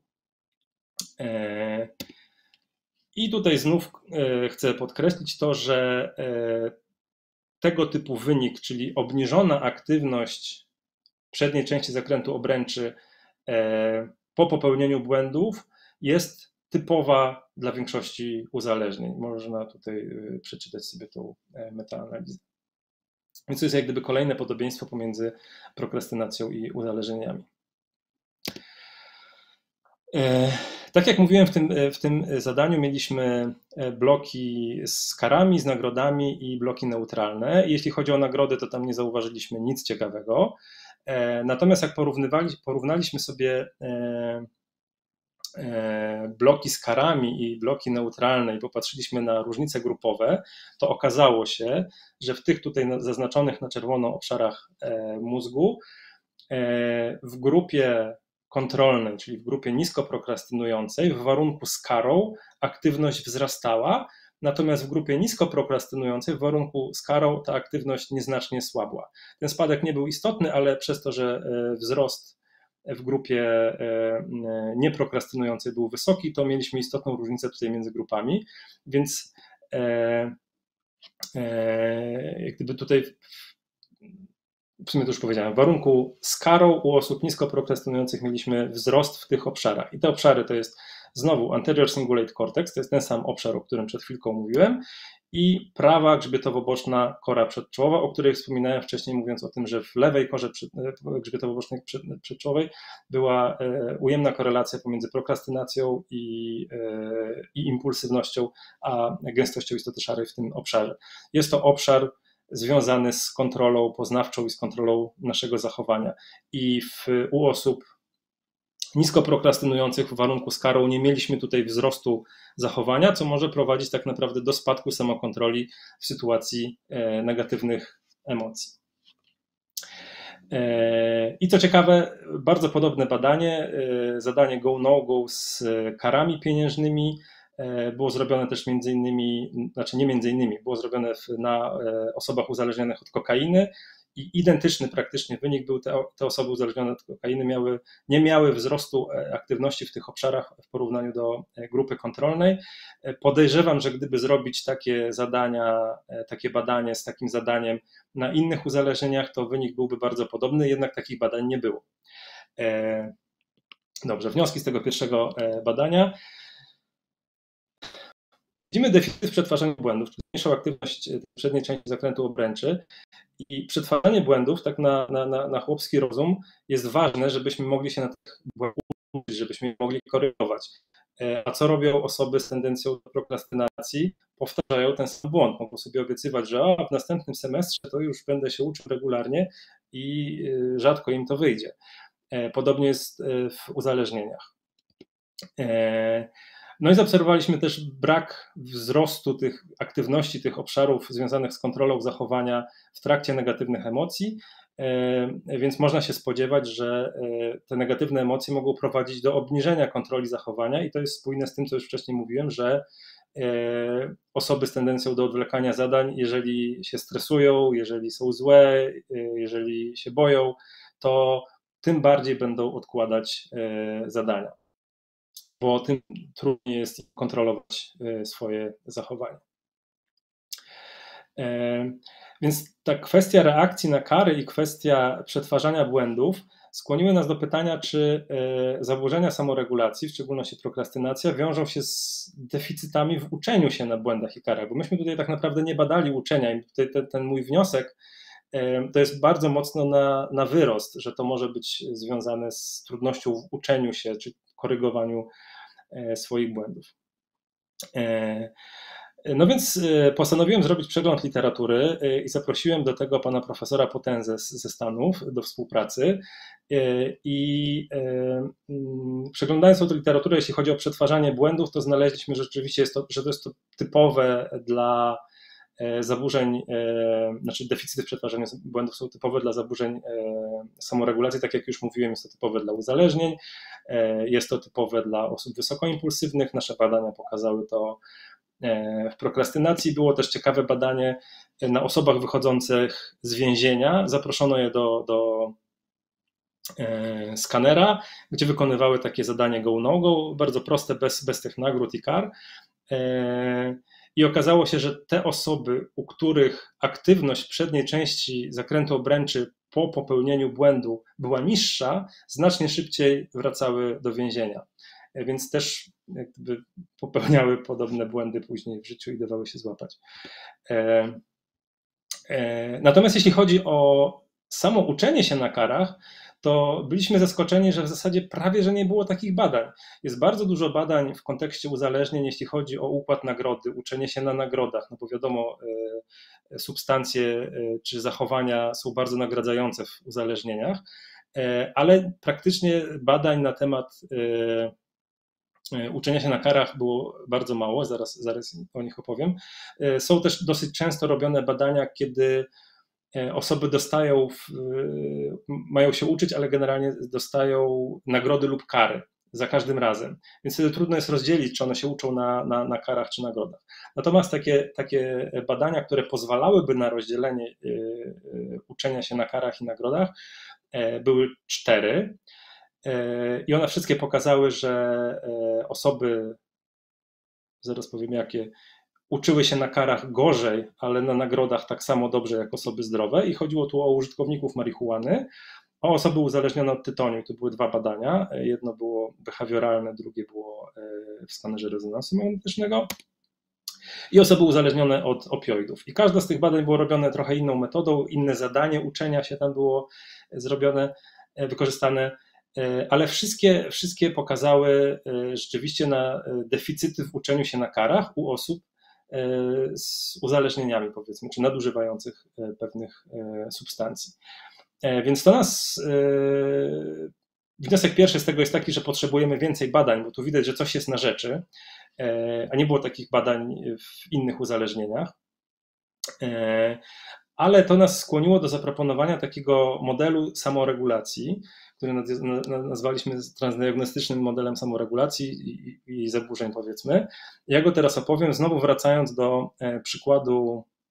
I tutaj znów chcę podkreślić to, że tego typu wynik, czyli obniżona aktywność przedniej części zakrętu obręczy po popełnieniu błędów, jest typowa dla większości uzależnień. Można tutaj przeczytać sobie tą metaanalizę. Więc to jest jak gdyby kolejne podobieństwo pomiędzy prokrastynacją i uzależnieniami. Tak jak mówiłem, w tym zadaniu mieliśmy bloki z karami, z nagrodami i bloki neutralne. Jeśli chodzi o nagrody, to tam nie zauważyliśmy nic ciekawego. Natomiast jak porównaliśmy sobie bloki z karami i bloki neutralne i popatrzyliśmy na różnice grupowe, to okazało się, że w tych tutaj zaznaczonych na czerwono obszarach mózgu w grupie kontrolnej, czyli w grupie nisko prokrastynującej, w warunku z karą aktywność wzrastała, natomiast w grupie nisko prokrastynującej, w warunku z karą, ta aktywność nieznacznie słabła. Ten spadek nie był istotny, ale przez to, że wzrost w grupie nieprokrastynującej był wysoki, to mieliśmy istotną różnicę tutaj między grupami, więc jak gdyby tutaj, w sumie to już powiedziałem, w warunku z karą u osób nisko prokrastynujących mieliśmy wzrost w tych obszarach. I te obszary to jest znowu Anterior Cingulate Cortex, to jest ten sam obszar, o którym przed chwilką mówiłem, i prawa grzbietowo-boczna kora przedczołowa, o której wspominałem wcześniej, mówiąc o tym, że w lewej korze grzbietowo-bocznej przedczołowej była ujemna korelacja pomiędzy prokrastynacją i impulsywnością, a gęstością istoty szarej w tym obszarze. Jest to obszar związany z kontrolą poznawczą i z kontrolą naszego zachowania. I u osób nisko prokrastynujących w warunku z karą nie mieliśmy tutaj wzrostu zachowania, co może prowadzić tak naprawdę do spadku samokontroli w sytuacji negatywnych emocji. I co ciekawe, bardzo podobne badanie, zadanie Go No Go z karami pieniężnymi, było zrobione też było zrobione na osobach uzależnionych od kokainy i identyczny praktycznie wynik był, te osoby uzależnione od kokainy nie miały wzrostu aktywności w tych obszarach w porównaniu do grupy kontrolnej. Podejrzewam, że gdyby zrobić takie zadania, takie badanie z takim zadaniem na innych uzależnieniach, to wynik byłby bardzo podobny, jednak takich badań nie było. Dobrze, wnioski z tego pierwszego badania. Widzimy deficyt w przetwarzaniu błędów, czyli mniejszą aktywność przedniej części zakrętu obręczy, i przetwarzanie błędów tak na chłopski rozum jest ważne, żebyśmy mogli się na tych błędach uczyć, żebyśmy je mogli korygować. A co robią osoby z tendencją do prokrastynacji? Powtarzają ten sam błąd. Mogą sobie obiecywać, że w następnym semestrze to już będę się uczył regularnie i rzadko im to wyjdzie. Podobnie jest w uzależnieniach. No i zaobserwowaliśmy też brak wzrostu tych aktywności, tych obszarów związanych z kontrolą zachowania w trakcie negatywnych emocji, więc można się spodziewać, że te negatywne emocje mogą prowadzić do obniżenia kontroli zachowania i to jest spójne z tym, co już wcześniej mówiłem, że osoby z tendencją do odwlekania zadań, jeżeli się stresują, jeżeli są złe, jeżeli się boją, to tym bardziej będą odkładać zadania, bo tym trudniej jest kontrolować swoje zachowanie. Więc ta kwestia reakcji na kary i kwestia przetwarzania błędów skłoniły nas do pytania, czy zaburzenia samoregulacji, w szczególności prokrastynacja, wiążą się z deficytami w uczeniu się na błędach i karach, bo myśmy tutaj tak naprawdę nie badali uczenia i tutaj ten mój wniosek to jest bardzo mocno na wyrost, że to może być związane z trudnością w uczeniu się czy korygowaniu swoich błędów. No więc postanowiłem zrobić przegląd literatury i zaprosiłem do tego pana profesora Potenzę ze Stanów do współpracy i przeglądając tę literaturę, jeśli chodzi o przetwarzanie błędów, to znaleźliśmy, że rzeczywiście że to jest to typowe dla zaburzeń, znaczy deficyty w przetwarzaniu błędów są typowe dla zaburzeń samoregulacji, tak jak już mówiłem, jest to typowe dla uzależnień, jest to typowe dla osób wysokoimpulsywnych, nasze badania pokazały to w prokrastynacji. Było też ciekawe badanie na osobach wychodzących z więzienia, zaproszono je do skanera, gdzie wykonywały takie zadanie go no go, bardzo proste, bez tych nagród i kar. I okazało się, że te osoby, u których aktywność przedniej części zakrętu obręczy po popełnieniu błędu była niższa, znacznie szybciej wracały do więzienia. Więc też jakby popełniały podobne błędy później w życiu i dawały się złapać. Natomiast jeśli chodzi o samo uczenie się na karach, to byliśmy zaskoczeni, że w zasadzie prawie że nie było takich badań. Jest bardzo dużo badań w kontekście uzależnień, jeśli chodzi o układ nagrody, uczenie się na nagrodach, no bo wiadomo, substancje czy zachowania są bardzo nagradzające w uzależnieniach, ale praktycznie badań na temat uczenia się na karach było bardzo mało, zaraz o nich opowiem. Są też dosyć często robione badania, kiedy osoby mają się uczyć, ale generalnie dostają nagrody lub kary za każdym razem. Więc wtedy trudno jest rozdzielić, czy one się uczą na karach czy nagrodach. Natomiast takie badania, które pozwalałyby na rozdzielenie uczenia się na karach i nagrodach, były 4. I one wszystkie pokazały, że osoby, zaraz powiem jakie, uczyły się na karach gorzej, ale na nagrodach tak samo dobrze jak osoby zdrowe i chodziło tu o użytkowników marihuany, o osoby uzależnione od tytoniu. To były 2 badania, jedno było behawioralne, drugie było w skanerze rezonansu magnetycznego i osoby uzależnione od opioidów. I każde z tych badań było robione trochę inną metodą, inne zadanie uczenia się tam było zrobione, wykorzystane, ale wszystkie pokazały rzeczywiście na deficyty w uczeniu się na karach u osób z uzależnieniami, powiedzmy, czy nadużywających pewnych substancji. Więc to wniosek pierwszy z tego jest taki, że potrzebujemy więcej badań, bo tu widać, że coś jest na rzeczy, a nie było takich badań w innych uzależnieniach. Ale to nas skłoniło do zaproponowania takiego modelu samoregulacji, który nazwaliśmy transdiagnostycznym modelem samoregulacji i zaburzeń, powiedzmy. Ja go teraz opowiem, znowu wracając do przykładu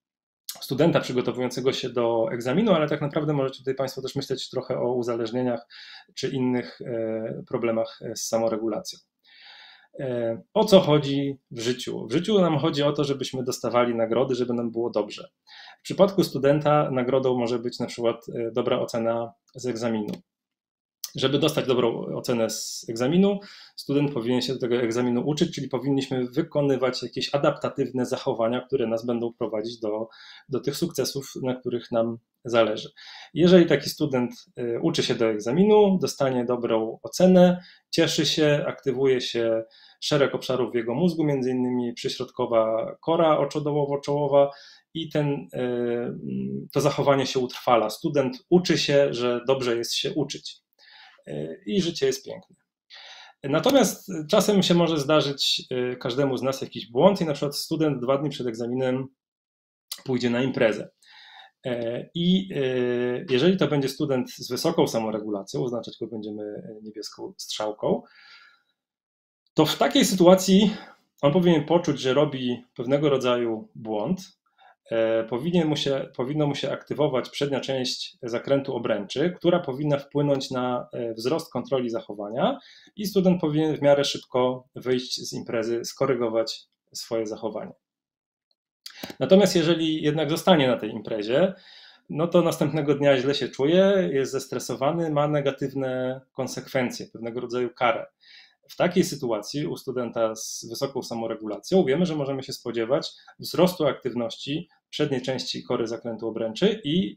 studenta przygotowującego się do egzaminu, ale tak naprawdę możecie tutaj Państwo też myśleć trochę o uzależnieniach czy innych problemach z samoregulacją. O co chodzi w życiu? W życiu nam chodzi o to, żebyśmy dostawali nagrody, żeby nam było dobrze. W przypadku studenta nagrodą może być na przykład dobra ocena z egzaminu. Żeby dostać dobrą ocenę z egzaminu, student powinien się do tego egzaminu uczyć, czyli powinniśmy wykonywać jakieś adaptatywne zachowania, które nas będą prowadzić do tych sukcesów, na których nam zależy. Jeżeli taki student uczy się do egzaminu, dostanie dobrą ocenę, cieszy się, aktywuje się szereg obszarów w jego mózgu, między innymi przyśrodkowa kora oczodołowo-czołowa, i to zachowanie się utrwala. Student uczy się, że dobrze jest się uczyć i życie jest piękne. Natomiast czasem się może zdarzyć każdemu z nas jakiś błąd i na przykład student 2 dni przed egzaminem pójdzie na imprezę. I jeżeli to będzie student z wysoką samoregulacją, oznaczać go będziemy niebieską strzałką, to w takiej sytuacji on powinien poczuć, że robi pewnego rodzaju błąd. Powinno mu się aktywować przednia część zakrętu obręczy, która powinna wpłynąć na wzrost kontroli zachowania i student powinien w miarę szybko wyjść z imprezy, skorygować swoje zachowanie. Natomiast jeżeli jednak zostanie na tej imprezie, no to następnego dnia źle się czuje, jest zestresowany, ma negatywne konsekwencje, pewnego rodzaju karę. W takiej sytuacji u studenta z wysoką samoregulacją wiemy, że możemy się spodziewać wzrostu aktywności przedniej części kory zakrętu obręczy i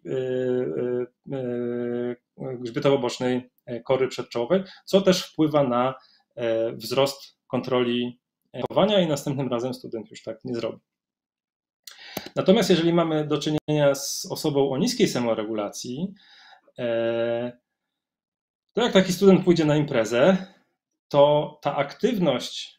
grzbietowo-bocznej kory przedczołowej, co też wpływa na wzrost kontroli zachowania i następnym razem student już tak nie zrobi. Natomiast jeżeli mamy do czynienia z osobą o niskiej samoregulacji, to jak taki student pójdzie na imprezę, to ta aktywność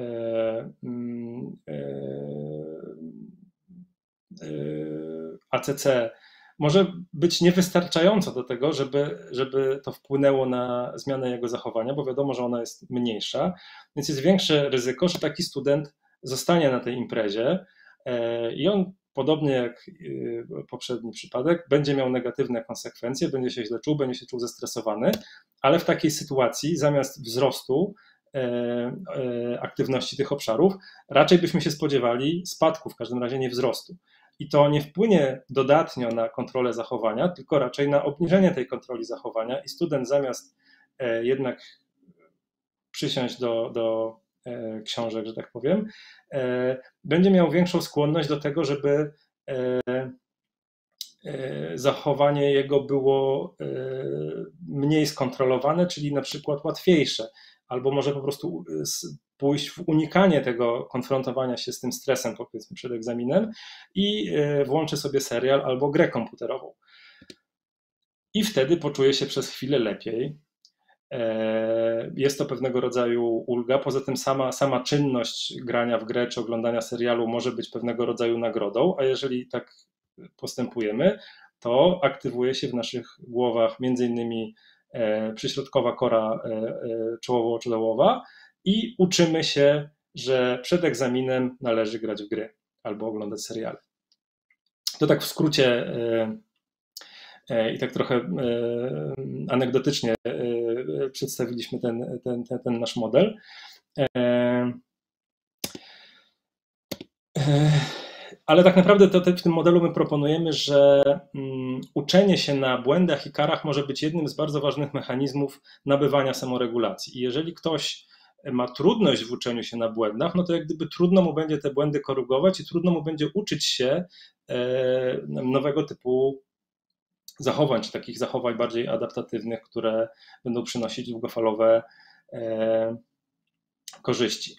ACC może być niewystarczająca do tego, żeby to wpłynęło na zmianę jego zachowania, bo wiadomo, że ona jest mniejsza, więc jest większe ryzyko, że taki student zostanie na tej imprezie i on, podobnie jak poprzedni przypadek, będzie miał negatywne konsekwencje, będzie się źle czuł, będzie się czuł zestresowany, ale w takiej sytuacji zamiast wzrostu aktywności tych obszarów, raczej byśmy się spodziewali spadku, w każdym razie nie wzrostu. I to nie wpłynie dodatnio na kontrolę zachowania, tylko raczej na obniżenie tej kontroli zachowania i student zamiast jednak przysiąść do książek, że tak powiem, będzie miał większą skłonność do tego, żeby zachowanie jego było mniej skontrolowane, czyli na przykład łatwiejsze, albo może po prostu pójść w unikanie tego konfrontowania się z tym stresem, powiedzmy, przed egzaminem i włączy sobie serial albo grę komputerową. I wtedy poczuje się przez chwilę lepiej. Jest to pewnego rodzaju ulga. Poza tym sama czynność grania w grę czy oglądania serialu może być pewnego rodzaju nagrodą, a jeżeli tak postępujemy, to aktywuje się w naszych głowach między innymi przyśrodkowa kora czołowo-oczodołowa i uczymy się, że przed egzaminem należy grać w gry albo oglądać seriale. To tak w skrócie i tak trochę anegdotycznie przedstawiliśmy ten nasz model. Ale tak naprawdę w tym modelu my proponujemy, że uczenie się na błędach i karach może być jednym z bardzo ważnych mechanizmów nabywania samoregulacji. I jeżeli ktoś ma trudność w uczeniu się na błędach, no to jak gdyby trudno mu będzie te błędy korygować i trudno mu będzie uczyć się nowego typu zachowań, czy takich zachowań bardziej adaptatywnych, które będą przynosić długofalowe korzyści.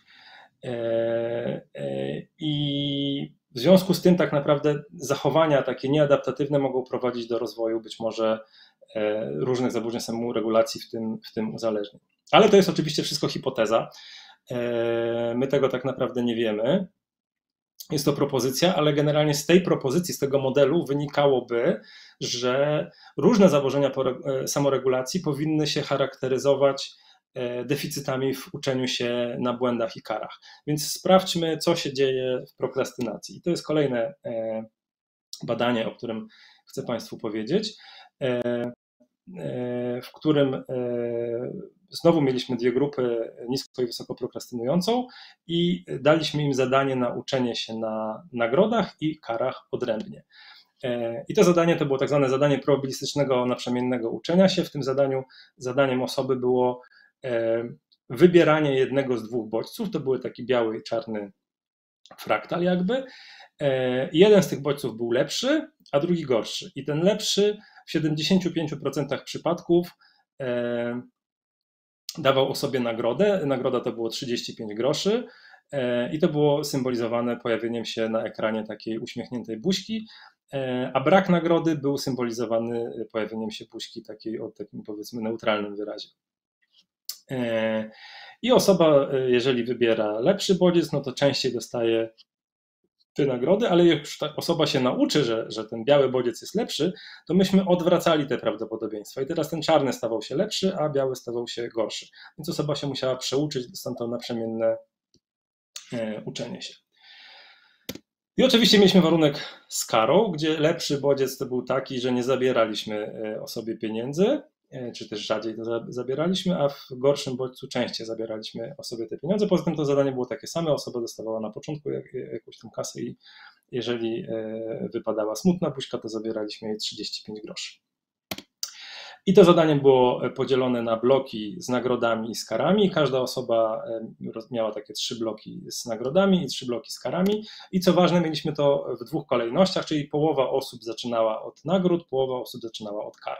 I w związku z tym tak naprawdę zachowania takie nieadaptatywne mogą prowadzić do rozwoju być może różnych zaburzeń samoregulacji, w tym uzależnień. Ale to jest oczywiście wszystko hipoteza. My tego tak naprawdę nie wiemy. Jest to propozycja, ale generalnie z tej propozycji, z tego modelu wynikałoby, że różne zaburzenia samoregulacji powinny się charakteryzować deficytami w uczeniu się na błędach i karach. Więc sprawdźmy, co się dzieje w prokrastynacji. I to jest kolejne badanie, o którym chcę Państwu powiedzieć, w którym znowu mieliśmy dwie grupy, nisko i wysoko prokrastynującą, i daliśmy im zadanie na uczenie się na nagrodach i karach odrębnie. I to zadanie to było tak zwane zadanie probabilistycznego naprzemiennego uczenia się. W tym zadaniu zadaniem osoby było wybieranie jednego z dwóch bodźców. To były taki biały i czarny fraktal jakby. Jeden z tych bodźców był lepszy, a drugi gorszy. I ten lepszy w 75% przypadków dawał osobie nagrodę. Nagroda to było 35 groszy i to było symbolizowane pojawieniem się na ekranie takiej uśmiechniętej buźki, a brak nagrody był symbolizowany pojawieniem się buźki takiej o takim, powiedzmy, neutralnym wyrazie. I osoba, jeżeli wybiera lepszy bodziec, no to częściej dostaje te nagrody, ale jak już ta osoba się nauczy, że ten biały bodziec jest lepszy, to myśmy odwracali te prawdopodobieństwa i teraz ten czarny stawał się lepszy, a biały stawał się gorszy. Więc osoba się musiała przeuczyć, stąd to naprzemienne uczenie się. I oczywiście mieliśmy warunek z karą, gdzie lepszy bodziec to był taki, że nie zabieraliśmy osobie pieniędzy, czy też rzadziej to zabieraliśmy, a w gorszym bodźcu częściej zabieraliśmy osobie te pieniądze. Poza tym to zadanie było takie same, osoba dostawała na początku jakąś tam kasę i jeżeli wypadała smutna buźka, to zabieraliśmy jej 35 groszy. I to zadanie było podzielone na bloki z nagrodami i z karami. Każda osoba miała takie 3 bloki z nagrodami i 3 bloki z karami. I co ważne, mieliśmy to w 2 kolejnościach, czyli połowa osób zaczynała od nagród, połowa osób zaczynała od kar.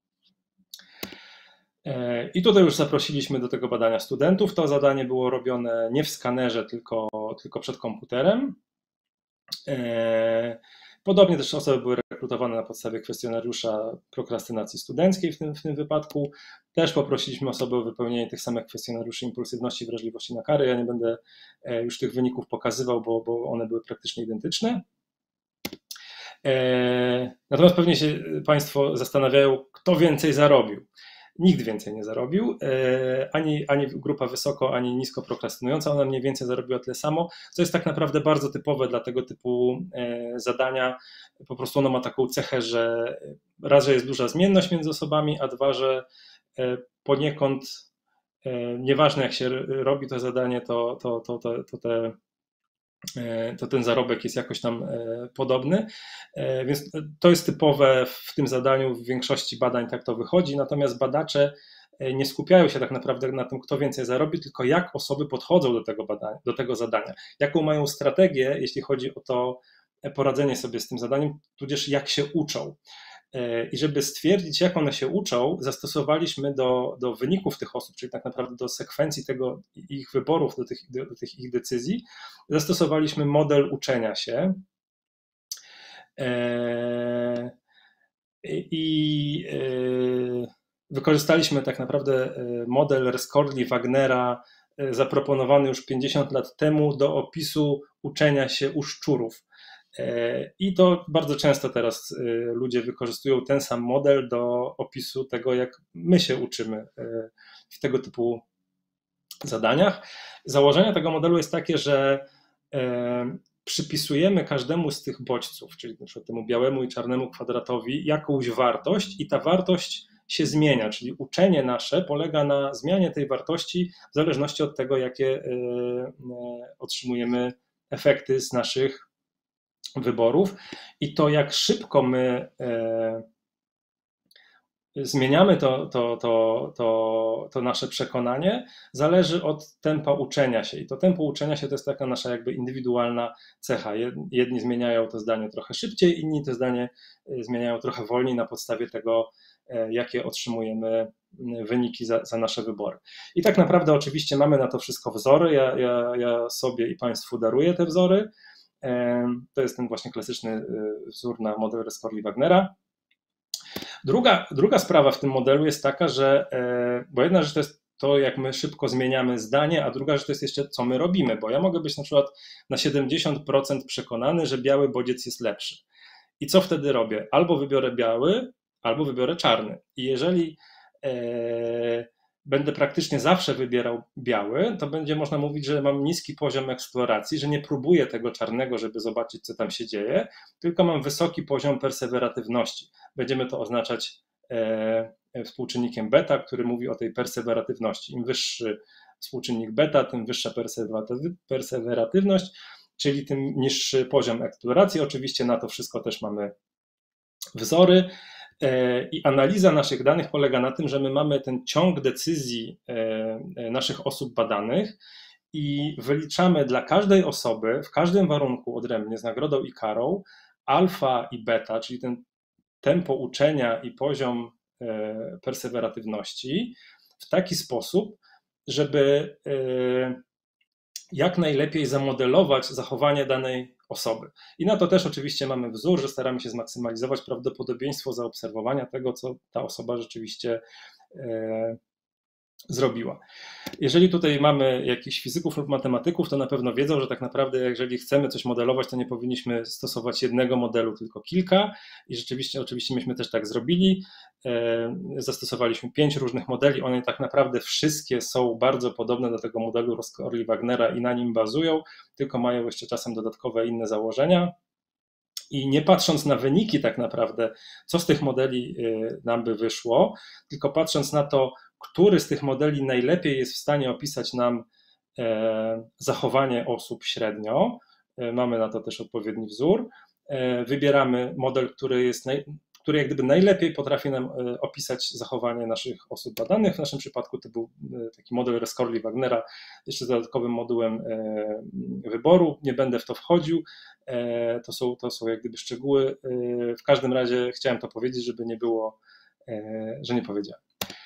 I tutaj już zaprosiliśmy do tego badania studentów. To zadanie było robione nie w skanerze, tylko przed komputerem. Podobnie też osoby były rekrutowane na podstawie kwestionariusza prokrastynacji studenckiej w tym wypadku. Też poprosiliśmy osoby o wypełnienie tych samych kwestionariuszy impulsywności i wrażliwości na kary. Ja nie będę już tych wyników pokazywał, bo one były praktycznie identyczne. Natomiast pewnie się Państwo zastanawiają, kto więcej zarobił. Nikt więcej nie zarobił, ani grupa wysoko, ani nisko prokrastynująca, ona mniej więcej zarobiła tyle samo, co jest tak naprawdę bardzo typowe dla tego typu zadania. Po prostu ono ma taką cechę, że raz, że jest duża zmienność między osobami, a dwa, że poniekąd nieważne jak się robi to zadanie, to ten zarobek jest jakoś tam podobny, więc to jest typowe w tym zadaniu, w większości badań tak to wychodzi, natomiast badacze nie skupiają się tak naprawdę na tym, kto więcej zarobi, tylko jak osoby podchodzą do tego zadania, jaką mają strategię, jeśli chodzi o to poradzenie sobie z tym zadaniem, tudzież jak się uczą. I żeby stwierdzić, jak one się uczą, zastosowaliśmy do wyników tych osób, czyli tak naprawdę do sekwencji ich wyborów, do tych ich decyzji, zastosowaliśmy model uczenia się. I wykorzystaliśmy tak naprawdę model Rescordi-Wagnera zaproponowany już 50 lat temu do opisu uczenia się u szczurów. I to bardzo często teraz ludzie wykorzystują ten sam model do opisu tego, jak my się uczymy w tego typu zadaniach. Założenie tego modelu jest takie, że przypisujemy każdemu z tych bodźców, czyli na przykład temu białemu i czarnemu kwadratowi, jakąś wartość i ta wartość się zmienia, czyli uczenie nasze polega na zmianie tej wartości w zależności od tego, jakie otrzymujemy efekty z naszych wyborów i to, jak szybko my zmieniamy to nasze przekonanie, zależy od tempa uczenia się i to tempo uczenia się to jest taka nasza jakby indywidualna cecha. Jedni zmieniają to zdanie trochę szybciej, inni to zdanie zmieniają trochę wolniej na podstawie tego, jakie otrzymujemy wyniki za nasze wybory. I tak naprawdę oczywiście mamy na to wszystko wzory, ja sobie i Państwu daruję te wzory. To jest ten właśnie klasyczny wzór na model Rescordi-Wagnera. Druga sprawa w tym modelu jest taka, że, bo jedna rzecz to jest to, jak my szybko zmieniamy zdanie, a druga rzecz to jest jeszcze, co my robimy, bo ja mogę być na przykład na 70% przekonany, że biały bodziec jest lepszy. I co wtedy robię? Albo wybiorę biały, albo wybiorę czarny. I jeżeli będę praktycznie zawsze wybierał biały, to będzie można mówić, że mam niski poziom eksploracji, że nie próbuję tego czarnego, żeby zobaczyć, co tam się dzieje, tylko mam wysoki poziom perseweratywności. Będziemy to oznaczać współczynnikiem beta, który mówi o tej perseweratywności. Im wyższy współczynnik beta, tym wyższa perseweratywność, czyli tym niższy poziom eksploracji. Oczywiście na to wszystko też mamy wzory. I analiza naszych danych polega na tym, że my mamy ten ciąg decyzji naszych osób badanych i wyliczamy dla każdej osoby w każdym warunku odrębnie z nagrodą i karą alfa i beta, czyli ten tempo uczenia i poziom perseweratywności w taki sposób, żeby jak najlepiej zamodelować zachowanie danej osoby. I na to też oczywiście mamy wzór, że staramy się zmaksymalizować prawdopodobieństwo zaobserwowania tego, co ta osoba rzeczywiście zrobiła. Jeżeli tutaj mamy jakichś fizyków lub matematyków, to na pewno wiedzą, że tak naprawdę jeżeli chcemy coś modelować, to nie powinniśmy stosować jednego modelu, tylko kilka i rzeczywiście, oczywiście myśmy też tak zrobili. Zastosowaliśmy 5 różnych modeli, one tak naprawdę wszystkie są bardzo podobne do tego modelu Roscorli-Wagnera i na nim bazują, tylko mają jeszcze czasem dodatkowe inne założenia. I nie patrząc na wyniki tak naprawdę, co z tych modeli nam by wyszło, tylko patrząc na to, który z tych modeli najlepiej jest w stanie opisać nam zachowanie osób średnio, mamy na to też odpowiedni wzór, wybieramy model, który jak gdyby najlepiej potrafi nam opisać zachowanie naszych osób badanych. W naszym przypadku to był taki model Rescorli-Wagnera, jeszcze z dodatkowym modułem wyboru. Nie będę w to wchodził, to są jak gdyby szczegóły. W każdym razie chciałem to powiedzieć, żeby nie było, że nie powiedziałem.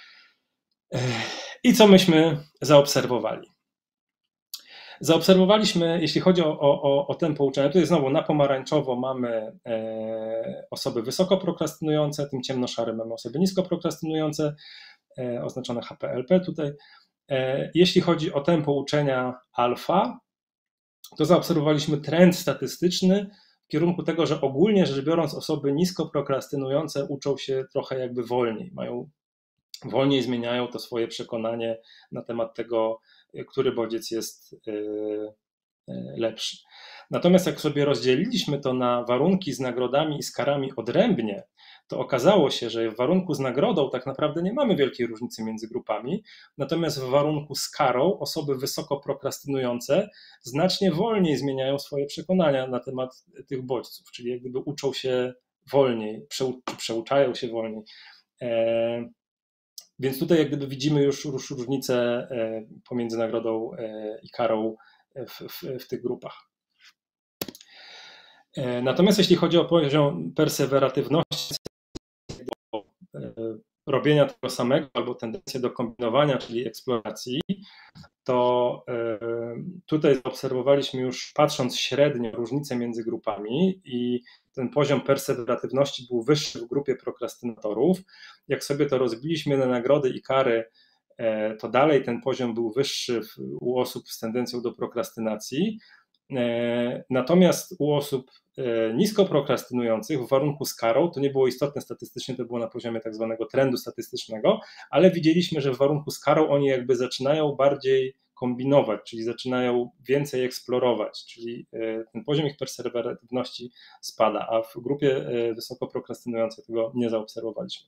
I co myśmy zaobserwowali? Zaobserwowaliśmy, jeśli chodzi o tempo uczenia, tutaj znowu na pomarańczowo mamy osoby wysoko prokrastynujące, tym ciemnoszarym mamy osoby nisko prokrastynujące, oznaczone HPLP tutaj. Jeśli chodzi o tempo uczenia alfa, to zaobserwowaliśmy trend statystyczny w kierunku tego, że ogólnie rzecz biorąc osoby nisko prokrastynujące uczą się trochę jakby wolniej, wolniej zmieniają to swoje przekonanie na temat tego, który bodziec jest lepszy. Natomiast jak sobie rozdzieliliśmy to na warunki z nagrodami i z karami odrębnie, to okazało się, że w warunku z nagrodą tak naprawdę nie mamy wielkiej różnicy między grupami, natomiast w warunku z karą osoby wysoko prokrastynujące znacznie wolniej zmieniają swoje przekonania na temat tych bodźców, czyli jak gdyby uczą się wolniej, przeuczają się wolniej. Więc tutaj jak gdyby widzimy już różnicę pomiędzy nagrodą i karą w tych grupach. Natomiast jeśli chodzi o poziom perseweratywności, do robienia tego samego albo tendencję do kombinowania, czyli eksploracji, to tutaj zaobserwowaliśmy już, patrząc średnio, różnicę między grupami i ten poziom perseweratywności był wyższy w grupie prokrastynatorów. Jak sobie to rozbiliśmy na nagrody i kary, to dalej ten poziom był wyższy u osób z tendencją do prokrastynacji. Natomiast u osób nisko prokrastynujących w warunku z karą to nie było istotne statystycznie, to było na poziomie tak zwanego trendu statystycznego, ale widzieliśmy, że w warunku z karą oni jakby zaczynają bardziej kombinować, czyli zaczynają więcej eksplorować, czyli ten poziom ich perseweratywności spada, a w grupie wysoko prokrastynującej tego nie zaobserwowaliśmy.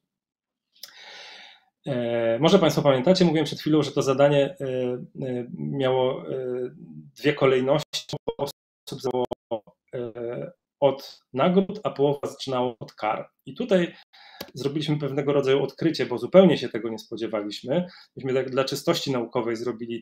Może Państwo pamiętacie, mówiłem przed chwilą, że to zadanie miało dwie kolejności, osób zaczęło od nagród, a połowa zaczynało od kar. I tutaj zrobiliśmy pewnego rodzaju odkrycie, bo zupełnie się tego nie spodziewaliśmy. Myśmy tak dla czystości naukowej zrobili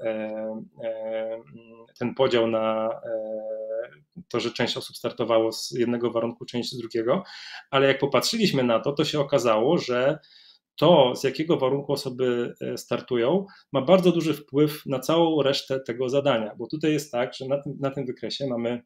ten podział na to, że część osób startowało z jednego warunku, część z drugiego, ale jak popatrzyliśmy na to, to się okazało, że to, z jakiego warunku osoby startują, ma bardzo duży wpływ na całą resztę tego zadania, bo tutaj jest tak, że na tym wykresie mamy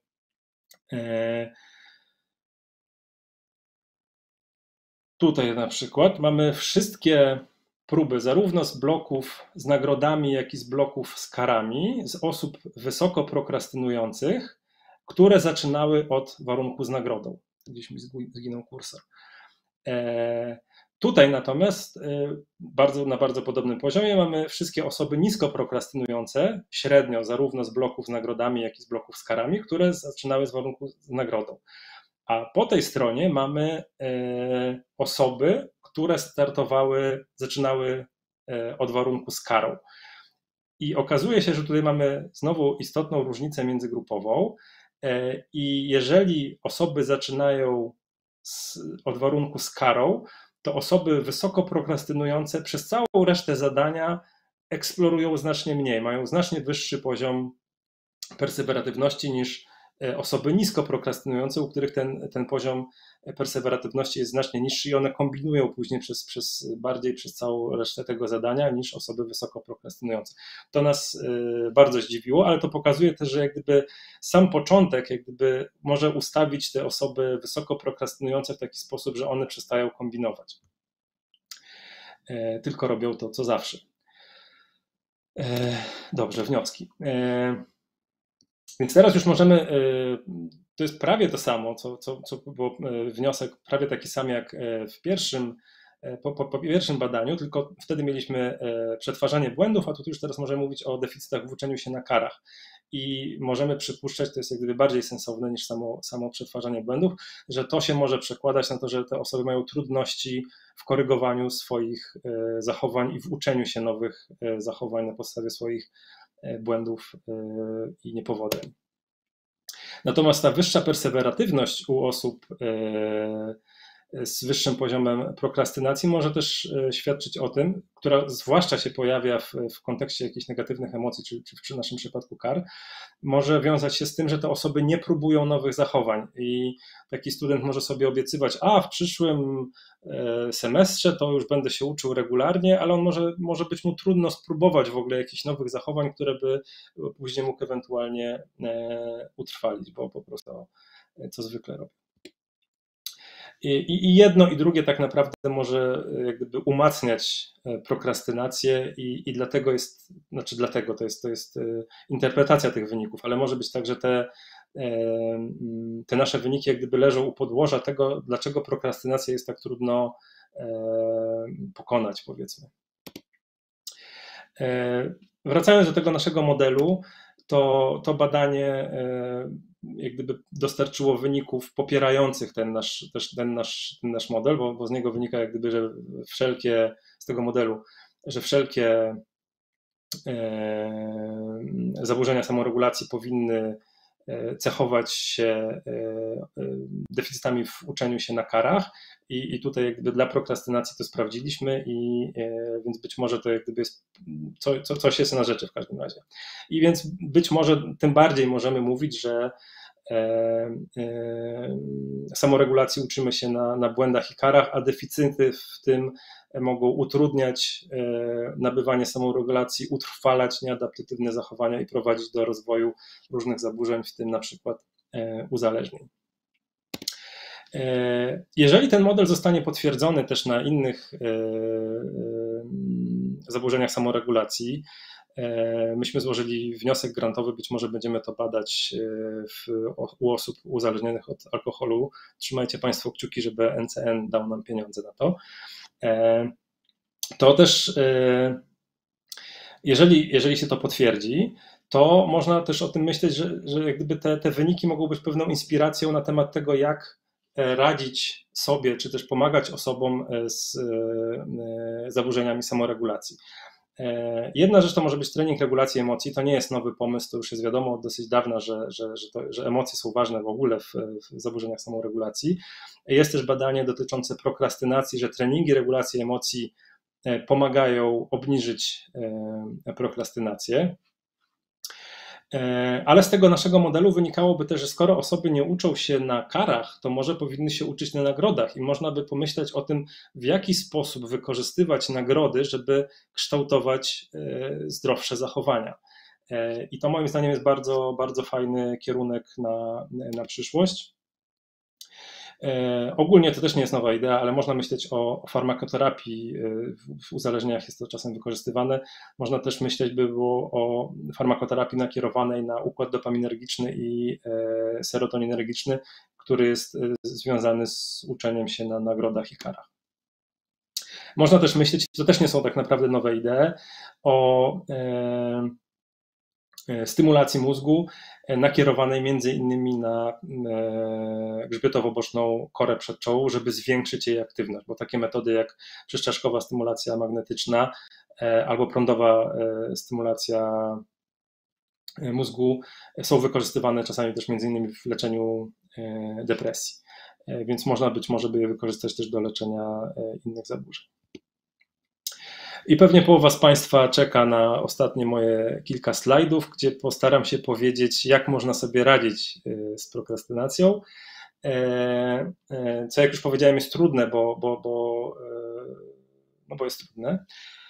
tutaj na przykład mamy wszystkie próby zarówno z bloków z nagrodami, jak i z bloków z karami, z osób wysoko prokrastynujących, które zaczynały od warunku z nagrodą. Gdzieś mi zginął kursor. Tutaj natomiast na bardzo podobnym poziomie mamy wszystkie osoby nisko prokrastynujące, średnio zarówno z bloków z nagrodami, jak i z bloków z karami, które zaczynały z warunku z nagrodą. A po tej stronie mamy osoby, które zaczynały od warunku z karą. I okazuje się, że tutaj mamy znowu istotną różnicę międzygrupową i jeżeli osoby zaczynają od warunku z karą, to osoby wysoko prokrastynujące przez całą resztę zadania eksplorują znacznie mniej, mają znacznie wyższy poziom perseweratywności niż osoby nisko prokrastynujące, u których ten poziom perseweratywności jest znacznie niższy i one kombinują później bardziej przez całą resztę tego zadania niż osoby wysoko prokrastynujące. To nas bardzo zdziwiło, ale to pokazuje też, że jak gdyby sam początek jak gdyby może ustawić te osoby wysoko prokrastynujące w taki sposób, że one przestają kombinować. Tylko robią to, co zawsze. Dobrze, wnioski. Więc teraz już możemy, to jest prawie to samo, co było wniosek prawie taki sam jak po pierwszym badaniu, tylko wtedy mieliśmy przetwarzanie błędów, a tu już teraz możemy mówić o deficytach w uczeniu się na karach. I możemy przypuszczać, to jest jak gdyby bardziej sensowne niż samo przetwarzanie błędów, że to się może przekładać na to, że te osoby mają trudności w korygowaniu swoich zachowań i w uczeniu się nowych zachowań na podstawie swoich błędów i niepowodzeń. Natomiast ta wyższa perseweratywność u osób z wyższym poziomem prokrastynacji może też świadczyć o tym, która zwłaszcza się pojawia w kontekście jakichś negatywnych emocji, czy w naszym przypadku kar, może wiązać się z tym, że te osoby nie próbują nowych zachowań i taki student może sobie obiecywać, w przyszłym semestrze to już będę się uczył regularnie, ale on może być mu trudno spróbować w ogóle jakichś nowych zachowań, które by później mógł ewentualnie utrwalić, bo po prostu co zwykle robi. I jedno i drugie tak naprawdę może jak gdyby umacniać prokrastynację i dlatego to jest interpretacja tych wyników, ale może być tak, że te nasze wyniki jak gdyby leżą u podłoża tego, dlaczego prokrastynację jest tak trudno pokonać, powiedzmy. Wracając do tego naszego modelu, to badanie jak gdyby dostarczyło wyników popierających ten nasz model, bo z niego wynika jak gdyby, że z tego modelu, że wszelkie zaburzenia samoregulacji powinny cechować się deficytami w uczeniu się na karach i tutaj jak gdyby dla prokrastynacji to sprawdziliśmy więc być może to jak gdyby jest coś jest na rzeczy w każdym razie. I więc być może tym bardziej możemy mówić, że samoregulacji uczymy się na błędach i karach, a deficyty w tym mogą utrudniać nabywanie samoregulacji, utrwalać nieadaptatywne zachowania i prowadzić do rozwoju różnych zaburzeń, w tym na przykład uzależnień. Jeżeli ten model zostanie potwierdzony też na innych zaburzeniach samoregulacji, myśmy złożyli wniosek grantowy, być może będziemy to badać u osób uzależnionych od alkoholu. Trzymajcie Państwo kciuki, żeby NCN dał nam pieniądze na to. To też, jeżeli się to potwierdzi, to można też o tym myśleć, że jak gdyby te wyniki mogą być pewną inspiracją na temat tego, jak radzić sobie, czy też pomagać osobom z zaburzeniami samoregulacji. Jedna rzecz to może być trening regulacji emocji, to nie jest nowy pomysł, to już jest wiadomo od dosyć dawna, że emocje są ważne w ogóle w zaburzeniach samoregulacji. Jest też badanie dotyczące prokrastynacji, że treningi regulacji emocji pomagają obniżyć prokrastynację. Ale z tego naszego modelu wynikałoby też, że skoro osoby nie uczą się na karach, to może powinny się uczyć na nagrodach i można by pomyśleć o tym, w jaki sposób wykorzystywać nagrody, żeby kształtować zdrowsze zachowania. I to moim zdaniem jest bardzo, bardzo fajny kierunek na przyszłość. Ogólnie to też nie jest nowa idea, ale można myśleć o farmakoterapii, w uzależnieniach jest to czasem wykorzystywane. Można też myśleć by było o farmakoterapii nakierowanej na układ dopaminergiczny i serotoninergiczny, który jest związany z uczeniem się na nagrodach i karach. Można też myśleć, to też nie są tak naprawdę nowe idee, o stymulacji mózgu nakierowanej między innymi na grzbietowo-boczną korę przedczołu, żeby zwiększyć jej aktywność, bo takie metody jak przyszczaszkowa stymulacja magnetyczna albo prądowa stymulacja mózgu są wykorzystywane czasami też między innymi w leczeniu depresji, więc można być może by je wykorzystać też do leczenia innych zaburzeń. I pewnie połowa z Państwa czeka na ostatnie moje kilka slajdów, gdzie postaram się powiedzieć, jak można sobie radzić z prokrastynacją, co jak już powiedziałem jest trudne, bo jest trudne.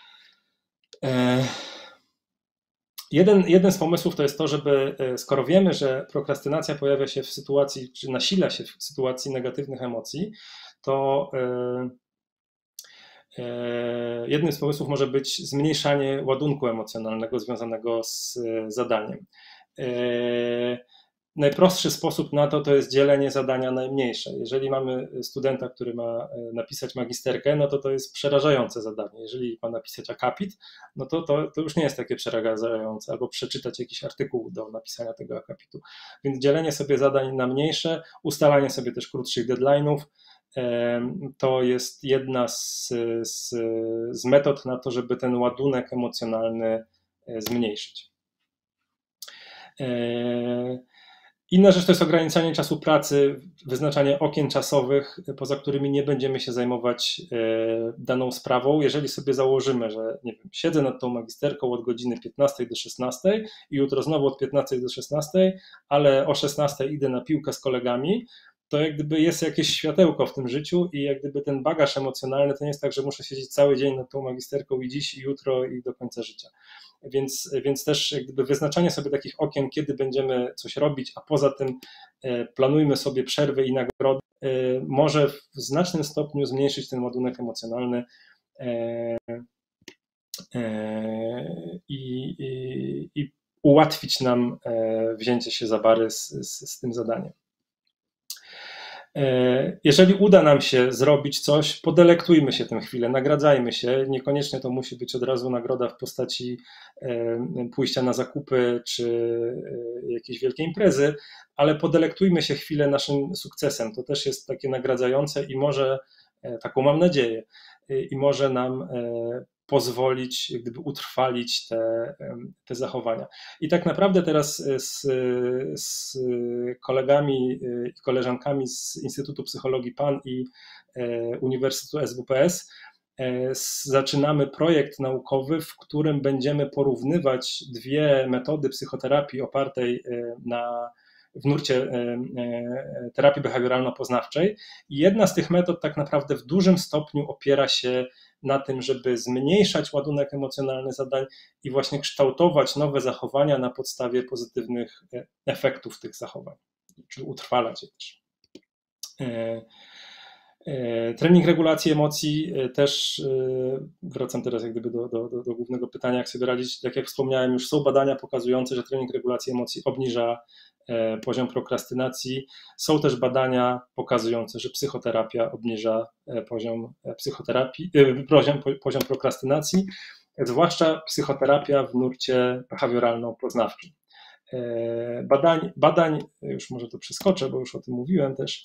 Jeden z pomysłów to jest to, żeby skoro wiemy, że prokrastynacja pojawia się w sytuacji, czy nasila się w sytuacji negatywnych emocji, to jednym z pomysłów może być zmniejszanie ładunku emocjonalnego związanego z zadaniem. Najprostszy sposób na to jest dzielenie zadania na najmniejsze. Jeżeli mamy studenta, który ma napisać magisterkę, no to jest przerażające zadanie. Jeżeli ma napisać akapit, no to już nie jest takie przerażające, albo przeczytać jakiś artykuł do napisania tego akapitu. Więc dzielenie sobie zadań na mniejsze, ustalanie sobie też krótszych deadline'ów, to jest jedna z metod na to, żeby ten ładunek emocjonalny zmniejszyć. Inna rzecz to jest ograniczanie czasu pracy, wyznaczanie okien czasowych, poza którymi nie będziemy się zajmować daną sprawą. Jeżeli sobie założymy, że nie wiem, siedzę nad tą magisterką od godziny 15 do 16 i jutro znowu od 15 do 16, ale o 16 idę na piłkę z kolegami, to jak gdyby jest jakieś światełko w tym życiu i jak gdyby ten bagaż emocjonalny to nie jest tak, że muszę siedzieć cały dzień nad tą magisterką i dziś, i jutro, i do końca życia. Więc też jak gdyby wyznaczanie sobie takich okien, kiedy będziemy coś robić, a poza tym planujmy sobie przerwy i nagrody, może w znacznym stopniu zmniejszyć ten ładunek emocjonalny i ułatwić nam wzięcie się za bary z tym zadaniem. Jeżeli uda nam się zrobić coś, podelektujmy się tym chwilę, nagradzajmy się. Niekoniecznie to musi być od razu nagroda w postaci pójścia na zakupy czy jakiejś wielkiej imprezy, ale podelektujmy się chwilę naszym sukcesem. To też jest takie nagradzające i może, taką mam nadzieję, i może nam pozwolić jak gdyby utrwalić te zachowania. I tak naprawdę teraz z kolegami i koleżankami z Instytutu Psychologii PAN i Uniwersytetu SWPS zaczynamy projekt naukowy, w którym będziemy porównywać dwie metody psychoterapii opartej w nurcie terapii behawioralno-poznawczej. I jedna z tych metod tak naprawdę w dużym stopniu opiera się na tym, żeby zmniejszać ładunek emocjonalny zadań i właśnie kształtować nowe zachowania na podstawie pozytywnych efektów tych zachowań, czy utrwalać je też. Trening regulacji emocji też, wracam teraz jak gdyby do głównego pytania, jak sobie radzić. Tak jak wspomniałem, już są badania pokazujące, że trening regulacji emocji obniża poziom prokrastynacji. Są też badania pokazujące, że psychoterapia obniża poziom prokrastynacji, zwłaszcza psychoterapia w nurcie behawioralno-poznawczym. Badań, już może to przeskoczę, bo już o tym mówiłem też,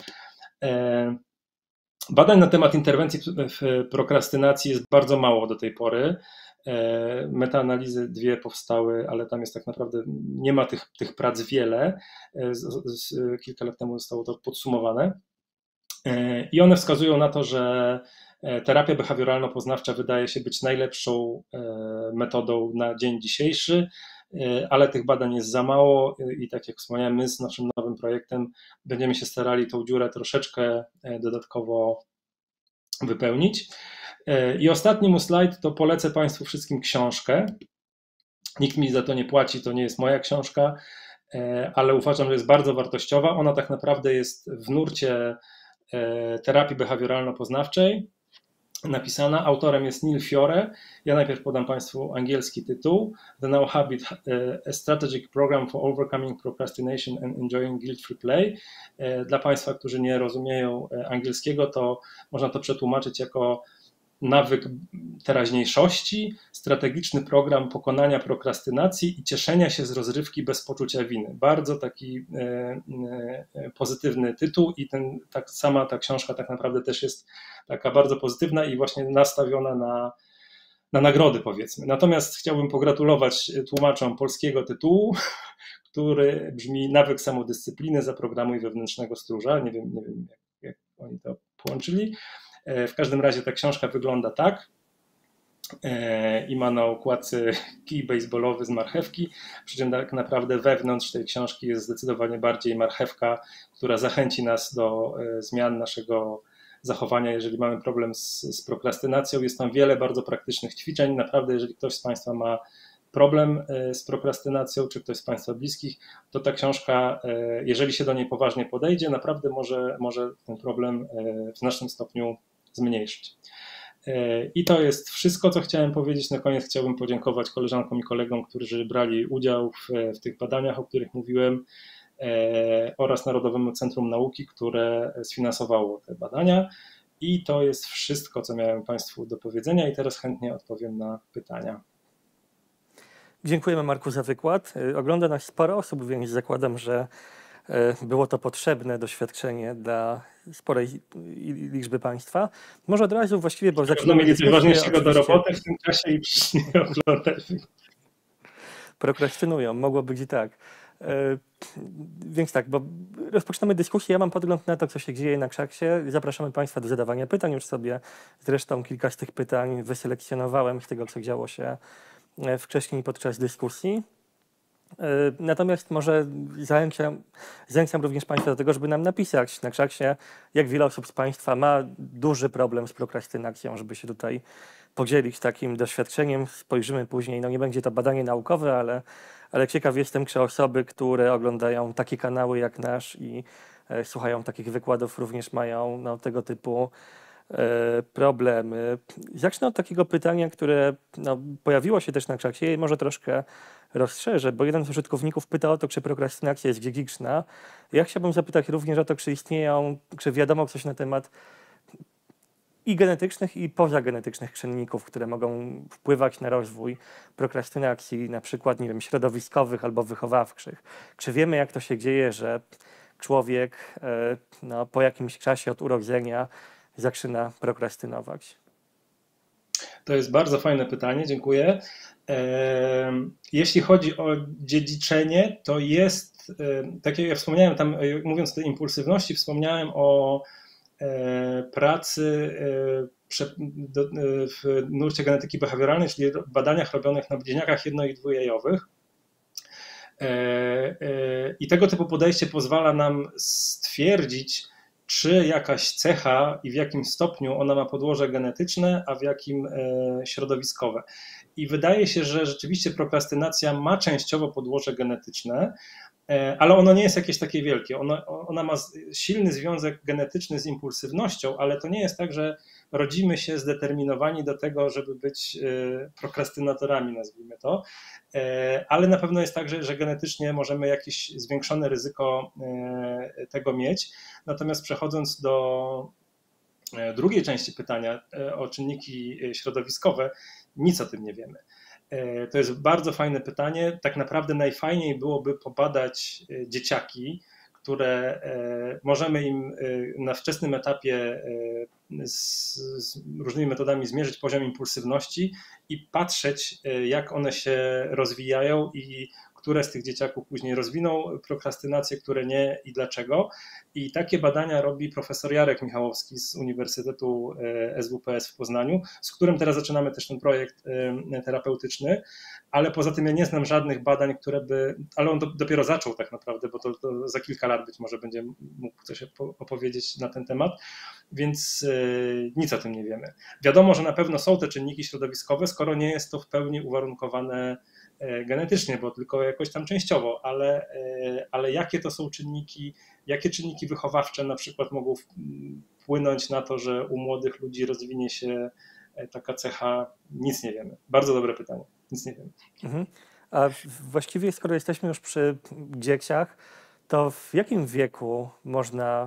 badań na temat interwencji w prokrastynacji jest bardzo mało do tej pory. Metaanalizy 2 powstały, ale tam jest tak naprawdę, nie ma tych prac wiele. Kilka lat temu zostało to podsumowane. I one wskazują na to, że terapia behawioralno-poznawcza wydaje się być najlepszą metodą na dzień dzisiejszy, ale tych badań jest za mało i tak jak wspomniałem, my z naszym nowym projektem będziemy się starali tą dziurę troszeczkę dodatkowo wypełnić. I ostatni mój slajd, to polecę Państwu wszystkim książkę. Nikt mi za to nie płaci, to nie jest moja książka, ale uważam, że jest bardzo wartościowa. Ona tak naprawdę jest w nurcie terapii behawioralno-poznawczej napisana. Autorem jest Neil Fiore. Ja najpierw podam Państwu angielski tytuł. The Now Habit, a Strategic Program for Overcoming Procrastination and Enjoying Guilt-Free Play. Dla Państwa, którzy nie rozumieją angielskiego, to można to przetłumaczyć jako nawyk teraźniejszości, strategiczny program pokonania prokrastynacji i cieszenia się z rozrywki bez poczucia winy. Bardzo taki pozytywny tytuł i sama ta książka tak naprawdę też jest taka bardzo pozytywna i właśnie nastawiona na nagrody, powiedzmy. Natomiast chciałbym pogratulować tłumaczom polskiego tytułu, który brzmi Nawyk samodyscypliny, zaprogramuj wewnętrznego stróża. Nie wiem jak oni to połączyli. W każdym razie ta książka wygląda tak i ma na okładce kij baseballowy z marchewki, przy czym tak naprawdę wewnątrz tej książki jest zdecydowanie bardziej marchewka, która zachęci nas do zmian naszego zachowania, jeżeli mamy problem z prokrastynacją. Jest tam wiele bardzo praktycznych ćwiczeń. Naprawdę, jeżeli ktoś z Państwa ma problem z prokrastynacją, czy ktoś z Państwa bliskich, to ta książka, jeżeli się do niej poważnie podejdzie, naprawdę może ten problem w znacznym stopniu zmniejszyć. I to jest wszystko, co chciałem powiedzieć. Na koniec chciałbym podziękować koleżankom i kolegom, którzy brali udział w tych badaniach, o których mówiłem, oraz Narodowemu Centrum Nauki, które sfinansowało te badania. I to jest wszystko, co miałem Państwu do powiedzenia i teraz chętnie odpowiem na pytania. Dziękujemy, Marku, za wykład. Ogląda nas sporo osób, więc zakładam, że było to potrzebne doświadczenie dla sporej liczby Państwa. Może od razu właściwie, bo zaczynamy mieli coś ważniejszego do roboty w tym czasie i nie oglądali. Prokrastynują, mogło być i tak. Więc tak, bo rozpoczynamy dyskusję. Ja mam podgląd na to, co się dzieje na Krzaksie. Zapraszamy Państwa do zadawania pytań. Już sobie zresztą kilka z tych pytań wyselekcjonowałem z tego, co działo się wcześniej podczas dyskusji. Natomiast może zachęcam również Państwa do tego, żeby nam napisać na Krzaksie, jak wiele osób z Państwa ma duży problem z prokrastynacją, żeby się tutaj podzielić takim doświadczeniem. Spojrzymy później, no nie będzie to badanie naukowe, ale ciekaw jestem, czy osoby, które oglądają takie kanały jak nasz i słuchają takich wykładów, również mają tego typu problemy. Zacznę od takiego pytania, które pojawiło się też na Krzaksie i może troszkę rozszerzę, bo jeden z użytkowników pyta o to, czy prokrastynacja jest dziedziczna. Ja chciałbym zapytać również o to, czy wiadomo coś na temat i genetycznych, i pozagenetycznych czynników, które mogą wpływać na rozwój prokrastynacji, na przykład, nie wiem, środowiskowych albo wychowawczych. Czy wiemy, jak to się dzieje, że człowiek po jakimś czasie od urodzenia zaczyna prokrastynować? To jest bardzo fajne pytanie, dziękuję. Jeśli chodzi o dziedziczenie, to jest, tak jak ja wspomniałem tam, mówiąc o tej impulsywności, wspomniałem o pracy w nurcie genetyki behawioralnej, czyli badaniach robionych na bliźniakach jedno- i dwujajowych. I tego typu podejście pozwala nam stwierdzić, czy jakaś cecha i w jakim stopniu ona ma podłoże genetyczne, a w jakim środowiskowe. I wydaje się, że rzeczywiście prokrastynacja ma częściowo podłoże genetyczne, ale ono nie jest jakieś takie wielkie. Ona ma silny związek genetyczny z impulsywnością, ale to nie jest tak, że rodzimy się zdeterminowani do tego, żeby być prokrastynatorami, nazwijmy to, ale na pewno jest tak, że genetycznie możemy jakieś zwiększone ryzyko tego mieć. Natomiast przechodząc do drugiej części pytania o czynniki środowiskowe, nic o tym nie wiemy. To jest bardzo fajne pytanie. Tak naprawdę najfajniej byłoby pobadać dzieciaki, które możemy im na wczesnym etapie z różnymi metodami zmierzyć poziom impulsywności i patrzeć, jak one się rozwijają i które z tych dzieciaków później rozwiną prokrastynację, które nie i dlaczego. I takie badania robi profesor Jarek Michałowski z Uniwersytetu SWPS w Poznaniu, z którym teraz zaczynamy też ten projekt terapeutyczny, ale poza tym ja nie znam żadnych badań, ale on dopiero zaczął tak naprawdę, bo to za kilka lat być może będzie mógł coś opowiedzieć na ten temat, więc nic o tym nie wiemy. Wiadomo, że na pewno są te czynniki środowiskowe, skoro nie jest to w pełni uwarunkowane genetycznie, bo tylko jakoś tam częściowo, ale jakie to są czynniki, jakie czynniki wychowawcze na przykład mogą wpłynąć na to, że u młodych ludzi rozwinie się taka cecha, nic nie wiemy. Bardzo dobre pytanie, nic nie wiemy. Mhm. A właściwie skoro jesteśmy już przy dzieciach, to w jakim wieku można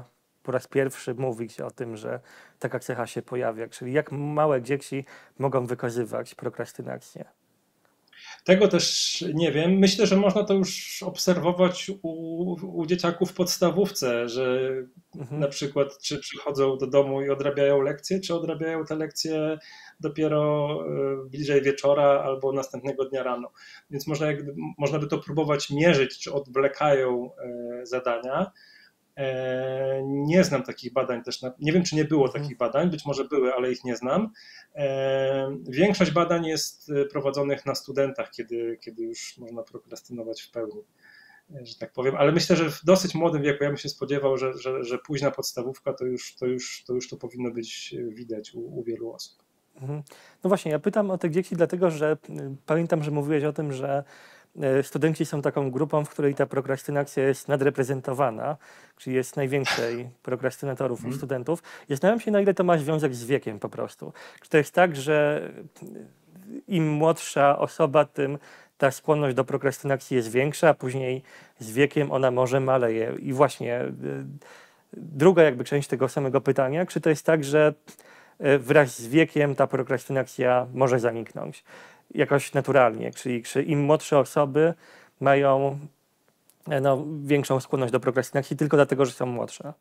po raz pierwszy mówić o tym, że taka cecha się pojawia? Czyli jak małe dzieci mogą wykazywać prokrastynację? Tego też nie wiem. Myślę, że można to już obserwować u dzieciaków w podstawówce, że na przykład czy przychodzą do domu i odrabiają lekcje, czy odrabiają te lekcje dopiero bliżej wieczora albo następnego dnia rano. Więc można by to próbować mierzyć, czy odwlekają zadania. Nie znam takich badań też, nie wiem, czy nie było takich badań, być może były, ale ich nie znam. Większość badań jest prowadzonych na studentach, kiedy już można prokrastynować w pełni, że tak powiem, ale myślę, że w dosyć młodym wieku ja bym się spodziewał, że późna podstawówka to już to powinno być widać u wielu osób. No właśnie, ja pytam o te dzieci dlatego, że pamiętam, że mówiłeś o tym, że studenci są taką grupą, w której ta prokrastynacja jest nadreprezentowana, czyli jest najwięcej prokrastynatorów u studentów. Zastanawiam się, na ile to ma związek z wiekiem po prostu. Czy to jest tak, że im młodsza osoba, tym ta skłonność do prokrastynacji jest większa, a później z wiekiem ona może maleje. I właśnie druga jakby część tego samego pytania, czy to jest tak, że wraz z wiekiem ta prokrastynacja może zaniknąć jakoś naturalnie, czyli czy im młodsze osoby mają większą skłonność do prokrastynacji tylko dlatego, że są młodsze?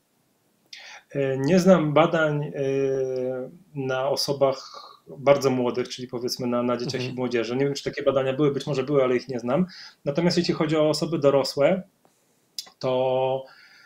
Nie znam badań na osobach bardzo młodych, czyli powiedzmy na dzieciach i młodzieży. Nie wiem, czy takie badania były, być może były, ale ich nie znam. Natomiast jeśli chodzi o osoby dorosłe, to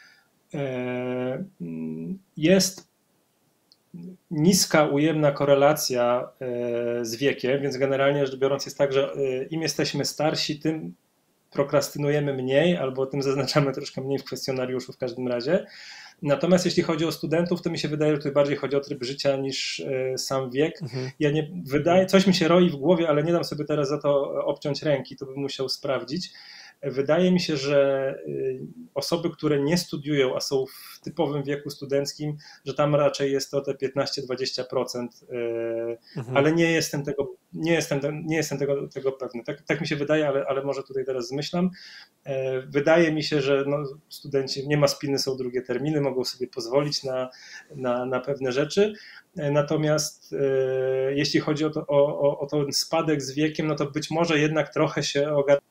jest niska, ujemna korelacja z wiekiem, więc generalnie rzecz biorąc jest tak, że im jesteśmy starsi, tym prokrastynujemy mniej, albo tym zaznaczamy troszkę mniej w kwestionariuszu w każdym razie. Natomiast jeśli chodzi o studentów, to mi się wydaje, że tutaj bardziej chodzi o tryb życia niż sam wiek. Coś mi się roi w głowie, ale nie dam sobie teraz za to obciąć ręki, to bym musiał sprawdzić. Wydaje mi się, że osoby, które nie studiują, a są w typowym wieku studenckim, że tam raczej jest to te 15-20%, ale nie jestem tego pewny. Tak mi się wydaje, ale może tutaj teraz zmyślam. Wydaje mi się, że studenci, nie ma spiny, są drugie terminy, mogą sobie pozwolić na pewne rzeczy. Natomiast jeśli chodzi o ten spadek z wiekiem, no to być może jednak trochę się ogarnia,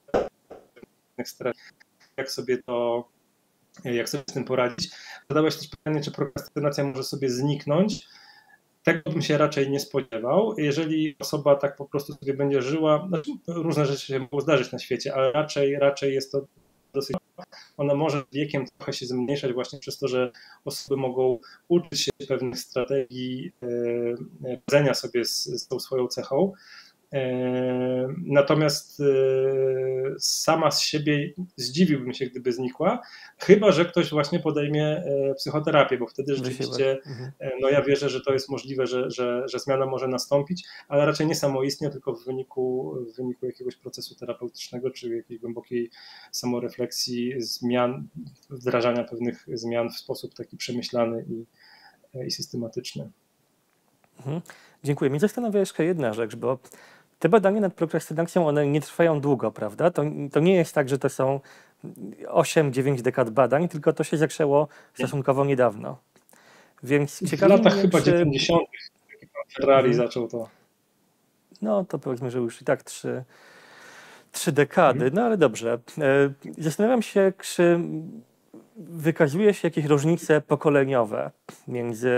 jak sobie z tym poradzić. Zadałeś też pytanie, czy prokrastynacja może sobie zniknąć. Tego bym się raczej nie spodziewał. Jeżeli osoba tak po prostu sobie będzie żyła, różne rzeczy się mogą zdarzyć na świecie, ale raczej jest to dosyć. Ona może wiekiem trochę się zmniejszać właśnie przez to, że osoby mogą uczyć się pewnych strategii radzenia sobie z tą swoją cechą. Natomiast sama z siebie zdziwiłbym się, gdyby znikła, chyba że ktoś właśnie podejmie psychoterapię, bo wtedy rzeczywiście ja wierzę, że to jest możliwe, że zmiana może nastąpić, ale raczej nie samoistnie, tylko w wyniku jakiegoś procesu terapeutycznego czy jakiejś głębokiej samorefleksji, zmian, wdrażania pewnych zmian w sposób taki przemyślany i systematyczny. Dziękuję. Mnie zastanawia jeszcze jedna rzecz, bo te badania nad prokrastynacją, one nie trwają długo, prawda? To nie jest tak, że to są 8-9 dekad badań, tylko to się zaczęło stosunkowo niedawno. Więc ciekawi mnie, w latach chyba 90. Ferrari zaczął to. No to powiedzmy, że już i tak 3 dekady, no ale dobrze. Zastanawiam się, czy wykazuje się jakieś różnice pokoleniowe między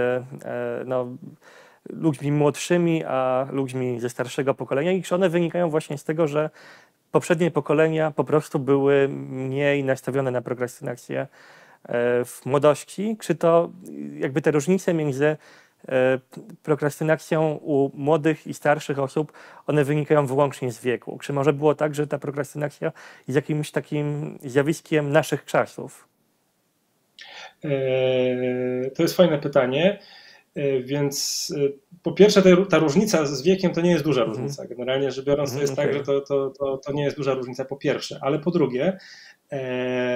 ludźmi młodszymi, a ludźmi ze starszego pokolenia i czy one wynikają właśnie z tego, że poprzednie pokolenia po prostu były mniej nastawione na prokrastynację w młodości, czy to jakby te różnice między prokrastynacją u młodych i starszych osób, one wynikają wyłącznie z wieku? Czy może było tak, że ta prokrastynacja jest jakimś takim zjawiskiem naszych czasów? To jest fajne pytanie. Więc po pierwsze ta różnica z wiekiem to nie jest duża różnica. Generalnie rzecz biorąc to jest tak, że to nie jest duża różnica po pierwsze, ale po drugie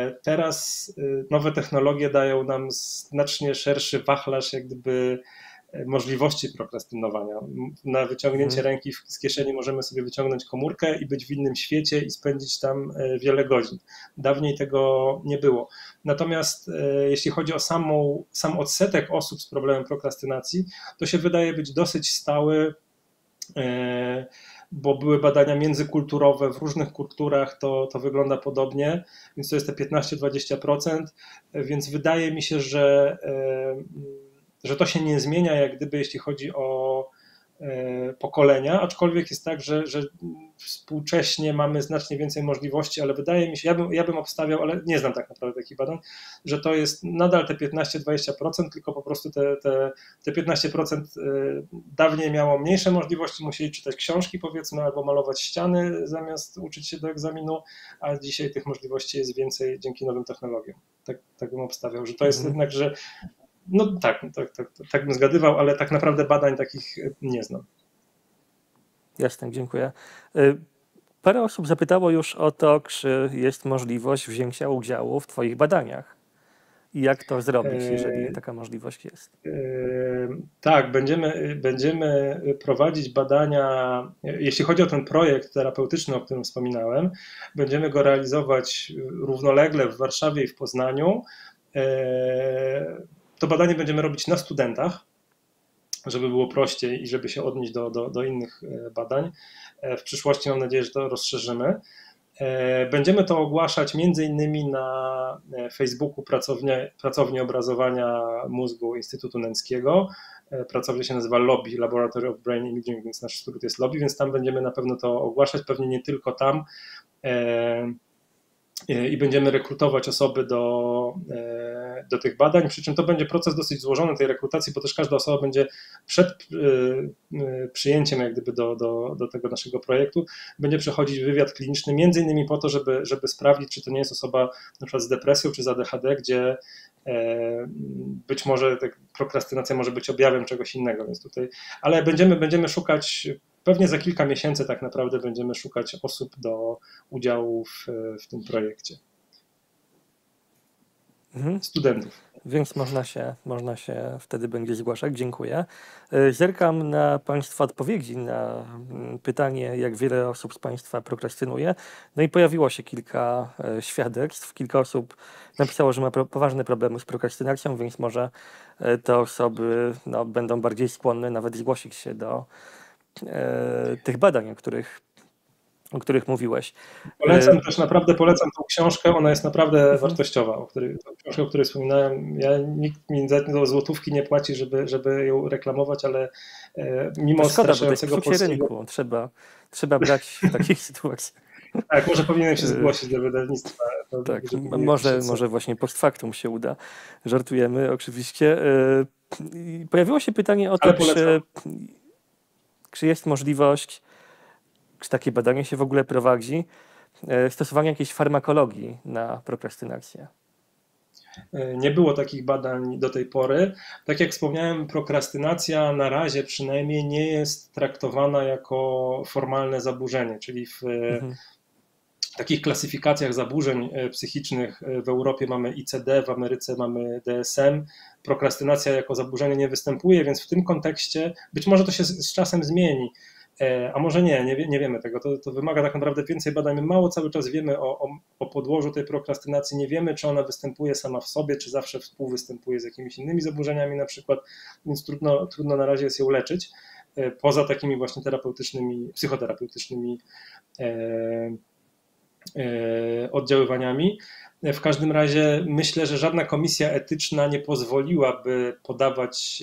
teraz nowe technologie dają nam znacznie szerszy wachlarz jak gdyby możliwości prokrastynowania. Na wyciągnięcie ręki z kieszeni możemy sobie wyciągnąć komórkę i być w innym świecie i spędzić tam wiele godzin. Dawniej tego nie było. Natomiast jeśli chodzi o sam odsetek osób z problemem prokrastynacji, to się wydaje być dosyć stały, bo były badania międzykulturowe, w różnych kulturach to wygląda podobnie, więc to jest te 15-20%, więc wydaje mi się, że to się nie zmienia jak gdyby jeśli chodzi o pokolenia, aczkolwiek jest tak, że współcześnie mamy znacznie więcej możliwości, ale wydaje mi się, ja bym obstawiał, ale nie znam tak naprawdę takich badań, że to jest nadal te 15-20%, tylko po prostu te 15% dawniej miało mniejsze możliwości, musieli czytać książki powiedzmy, albo malować ściany zamiast uczyć się do egzaminu, a dzisiaj tych możliwości jest więcej dzięki nowym technologiom. Tak bym obstawiał, że to jest jednak, że no tak bym zgadywał, ale tak naprawdę badań takich nie znam. Jasne, dziękuję. Parę osób zapytało już o to, czy jest możliwość wzięcia udziału w Twoich badaniach. I jak to zrobić, jeżeli taka możliwość jest? Tak, będziemy prowadzić badania, jeśli chodzi o ten projekt terapeutyczny, o którym wspominałem, będziemy go realizować równolegle w Warszawie i w Poznaniu. To badanie będziemy robić na studentach, żeby było prościej i żeby się odnieść do innych badań. W przyszłości mam nadzieję, że to rozszerzymy. Będziemy to ogłaszać między innymi na Facebooku Pracowni Obrazowania Mózgu Instytutu Nęckiego. Pracownia się nazywa LOBI, Laboratory of Brain Imaging, więc nasz instytut jest LOBI, więc tam będziemy na pewno to ogłaszać, pewnie nie tylko tam. I będziemy rekrutować osoby do tych badań, przy czym to będzie proces dosyć złożony tej rekrutacji, bo też każda osoba będzie przed przyjęciem jak gdyby do tego naszego projektu, będzie przechodzić wywiad kliniczny, między innymi po to, żeby sprawdzić, czy to nie jest osoba na przykład z depresją czy z ADHD, gdzie być może ta prokrastynacja może być objawem czegoś innego, więc tutaj, ale będziemy szukać, pewnie za kilka miesięcy tak naprawdę będziemy szukać osób do udziału w tym projekcie. Studentów. Więc można się wtedy będzie zgłaszać. Dziękuję. Zerkam na Państwa odpowiedzi na pytanie, jak wiele osób z Państwa prokrastynuje. No i pojawiło się kilka świadectw. Kilka osób napisało, że ma poważne problemy z prokrastynacją, więc może te osoby będą bardziej skłonne nawet zgłosić się do tych badań, o których mówiłeś. Naprawdę polecam tą książkę, ona jest naprawdę wartościowa, książkę, o której wspominałem. Nikt mi za to złotówki nie płaci, żeby ją reklamować, ale mimo straszającego polskiego... rynku, trzeba brać w takich sytuacjach. Tak, może powinienem się zgłosić do wydawnictwa. Tak, może właśnie post factum się uda. Żartujemy oczywiście. Pojawiło się pytanie o to, czy jest możliwość, czy takie badanie się w ogóle prowadzi, stosowanie jakiejś farmakologii na prokrastynację? Nie było takich badań do tej pory. Tak jak wspomniałem, prokrastynacja na razie przynajmniej nie jest traktowana jako formalne zaburzenie, czyli w takich klasyfikacjach zaburzeń psychicznych w Europie mamy ICD, w Ameryce mamy DSM. Prokrastynacja jako zaburzenie nie występuje, więc w tym kontekście być może to się z czasem zmieni. A może nie wiemy tego, to wymaga tak naprawdę więcej badań. My mało cały czas wiemy o podłożu tej prokrastynacji, nie wiemy, czy ona występuje sama w sobie, czy zawsze współwystępuje z jakimiś innymi zaburzeniami na przykład, więc trudno na razie jest ją leczyć, poza takimi właśnie psychoterapeutycznymi oddziaływaniami. W każdym razie myślę, że żadna komisja etyczna nie pozwoliłaby podawać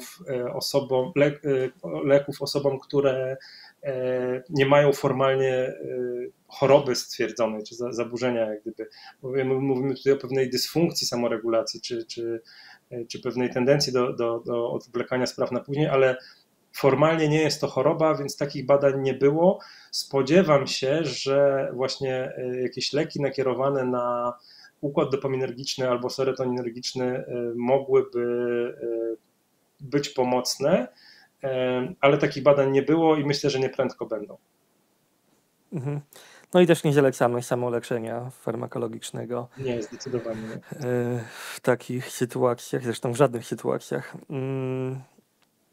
leków osobom, które nie mają formalnie choroby stwierdzonej, czy zaburzenia, jak gdyby. Mówimy tutaj o pewnej dysfunkcji samoregulacji, czy pewnej tendencji do odwlekania spraw na później, ale formalnie nie jest to choroba, więc takich badań nie było. Spodziewam się, że właśnie jakieś leki nakierowane na układ dopaminergiczny albo serotoninergiczny mogłyby być pomocne, ale takich badań nie było i myślę, że nieprędko będą. No i też nie zalecamy samoleczenia farmakologicznego. Nie, zdecydowanie nie. W takich sytuacjach, zresztą w żadnych sytuacjach.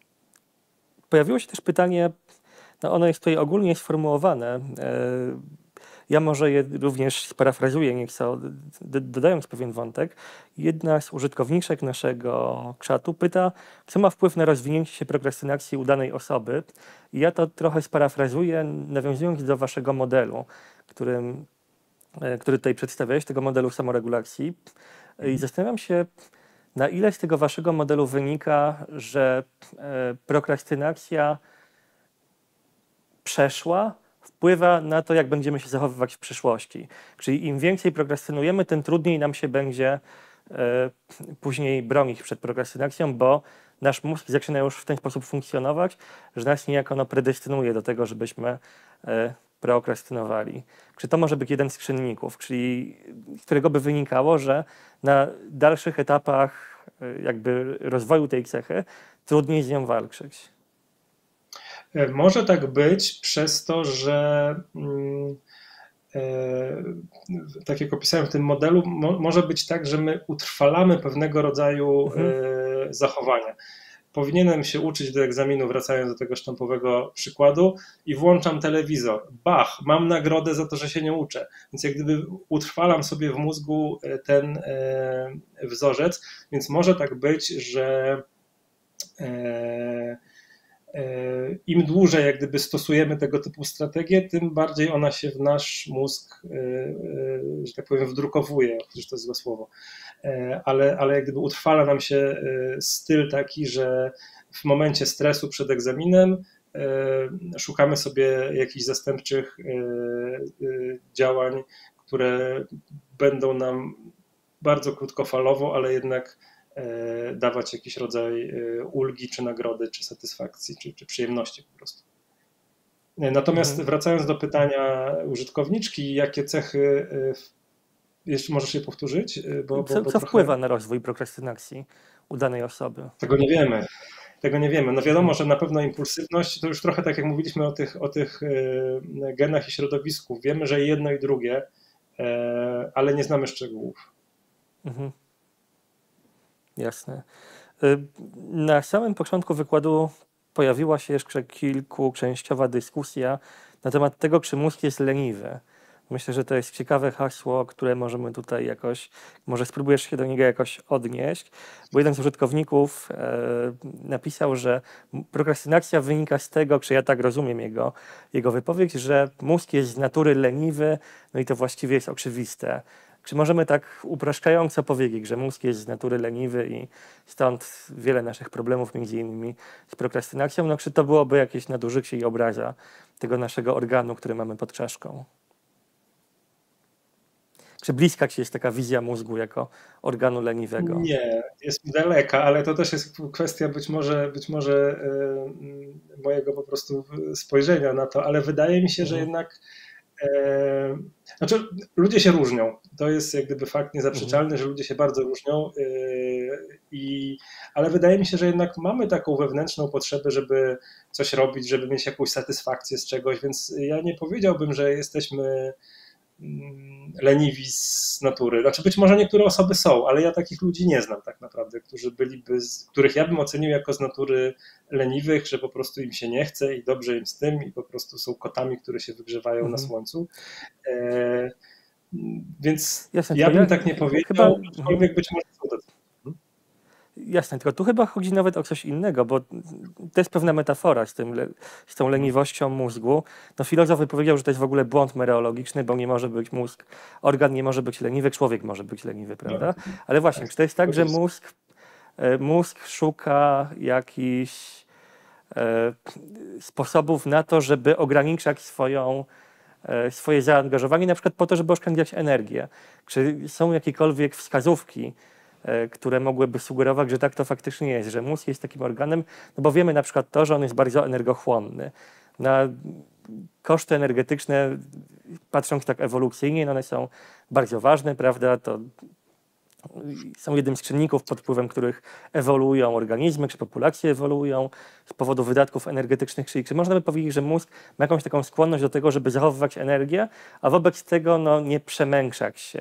pojawiło się też pytanie, no ono jest tutaj ogólnie sformułowane. Ja może je również sparafrazuję nieco, dodając pewien wątek. Jedna z użytkowniczek naszego czatu pyta, co ma wpływ na rozwinięcie się prokrastynacji u danej osoby. I ja to trochę sparafrazuję, nawiązując do waszego modelu, który tutaj przedstawiałeś, tego modelu samoregulacji. I zastanawiam się, na ile z tego waszego modelu wynika, że prokrastynacja przeszła wpływa na to, jak będziemy się zachowywać w przyszłości. Czyli im więcej prokrastynujemy, tym trudniej nam się będzie później bronić przed prokrastynacją, bo nasz mózg zaczyna już w ten sposób funkcjonować, że nas niejako predestynuje do tego, żebyśmy prokrastynowali. Czy to może być jeden z czynników, czyli z którego by wynikało, że na dalszych etapach jakby rozwoju tej cechy trudniej z nią walczyć? Może tak być przez to, że tak jak opisałem w tym modelu, może być tak, że my utrwalamy pewnego rodzaju zachowania. Powinienem się uczyć do egzaminu, wracając do tego sztampowego przykładu, i włączam telewizor. Bach, mam nagrodę za to, że się nie uczę. Więc jak gdyby utrwalam sobie w mózgu ten wzorzec, więc może tak być, że im dłużej jak gdyby stosujemy tego typu strategię, tym bardziej ona się w nasz mózg, że tak powiem, wdrukowuje, chociaż to jest złe słowo, ale jak gdyby utrwala nam się styl taki, że w momencie stresu przed egzaminem szukamy sobie jakichś zastępczych działań, które będą nam bardzo krótkofalowo, ale jednak dawać jakiś rodzaj ulgi, czy nagrody, czy satysfakcji, czy przyjemności po prostu. Natomiast wracając do pytania użytkowniczki, jakie cechy, jeszcze możesz je powtórzyć? Co wpływa na rozwój prokrastynacji u danej osoby? Tego nie wiemy. Tego nie wiemy. No wiadomo, że na pewno impulsywność, to już trochę tak jak mówiliśmy o tych genach i środowisku. Wiemy, że jedno i drugie, ale nie znamy szczegółów. Jasne. Na samym początku wykładu pojawiła się jeszcze kilkuczęściowa dyskusja na temat tego, czy mózg jest leniwy. Myślę, że to jest ciekawe hasło, które możemy tutaj jakoś, może spróbujesz się do niego jakoś odnieść, bo jeden z użytkowników napisał, że prokrastynacja wynika z tego, czy ja tak rozumiem jego wypowiedź, że mózg jest z natury leniwy, no i to właściwie jest oczywiste. Czy możemy tak upraszczająco powiedzieć, że mózg jest z natury leniwy i stąd wiele naszych problemów, między innymi z prokrastynacją? No, czy to byłoby jakieś nadużycie i obraza tego naszego organu, który mamy pod czaszką? Czy bliska ci jest taka wizja mózgu jako organu leniwego? Nie, jest mi daleka, ale to też jest kwestia być może mojego po prostu spojrzenia na to, ale wydaje mi się, że jednak znaczy ludzie się różnią. To jest jak gdyby fakt niezaprzeczalny, że ludzie się bardzo różnią, ale wydaje mi się, że jednak mamy taką wewnętrzną potrzebę, żeby coś robić, żeby mieć jakąś satysfakcję z czegoś, więc ja nie powiedziałbym, że jesteśmy leniwi z natury. Znaczy być może niektóre osoby są, ale ja takich ludzi nie znam tak naprawdę, których ja bym ocenił jako z natury leniwych, że po prostu im się nie chce i dobrze im z tym i po prostu są kotami, które się wygrzewają na słońcu. Więc jasne, ja bym tak nie powiedział, aczkolwiek być może są tacy. Jasne, tylko tu chyba chodzi nawet o coś innego, bo to jest pewna metafora z tą leniwością mózgu. No, filozof powiedział, że to jest w ogóle błąd mereologiczny, bo nie może być organ nie może być leniwy, człowiek może być leniwy, prawda? Ale właśnie, czy to jest tak, że mózg szuka jakichś sposobów na to, żeby ograniczać swoje zaangażowanie, na przykład po to, żeby oszczędzać energię? Czy są jakiekolwiek wskazówki, które mogłyby sugerować, że tak to faktycznie jest, że mózg jest takim organem, no bo wiemy na przykład to, że on jest bardzo energochłonny. Na koszty energetyczne, patrząc tak ewolucyjnie, no one są bardzo ważne, prawda, to są jednym z czynników, pod wpływem których ewoluują organizmy, czy populacje ewoluują z powodu wydatków energetycznych, czyli czy można by powiedzieć, że mózg ma jakąś taką skłonność do tego, żeby zachowywać energię, a wobec tego no, nie przemęczać się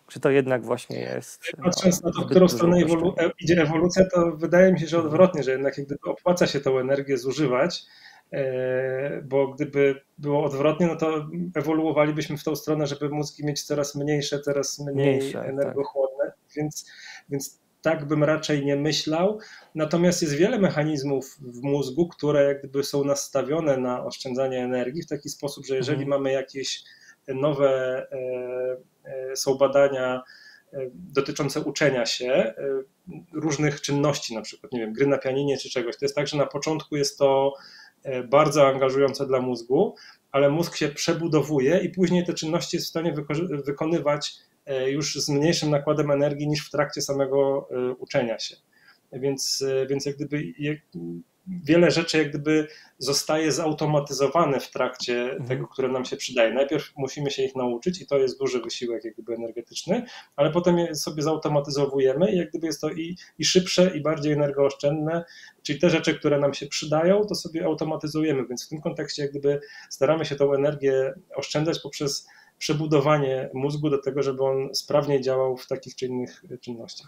Czy to jednak właśnie jest Patrząc na to, w zbyt którą duże stronę uproszczenie? idzie ewolucja, to wydaje mi się, że odwrotnie, że jednak jak gdyby opłaca się tą energię zużywać, bo gdyby było odwrotnie, no to ewoluowalibyśmy w tą stronę, żeby mózgi mieć coraz mniejsze, coraz mniej Mniejsze, tak. energochłonne, więc tak bym raczej nie myślał. Natomiast jest wiele mechanizmów w mózgu, które jak gdyby są nastawione na oszczędzanie energii w taki sposób, że jeżeli mamy jakieś nowe, są badania dotyczące uczenia się różnych czynności, na przykład, nie wiem, gry na pianinie czy czegoś. To jest tak, że na początku jest to bardzo angażujące dla mózgu, ale mózg się przebudowuje i później te czynności jest w stanie wykonywać już z mniejszym nakładem energii niż w trakcie samego uczenia się. Więc jak gdyby wiele rzeczy jak gdyby zostaje zautomatyzowane w trakcie tego, które nam się przydaje. Najpierw musimy się ich nauczyć i to jest duży wysiłek jak gdyby energetyczny, ale potem je sobie zautomatyzowujemy i jak gdyby jest to i szybsze, i bardziej energooszczędne, czyli te rzeczy, które nam się przydają, to sobie automatyzujemy, więc w tym kontekście jak gdyby staramy się tą energię oszczędzać poprzez przebudowanie mózgu do tego, żeby on sprawniej działał w takich czy innych czynnościach.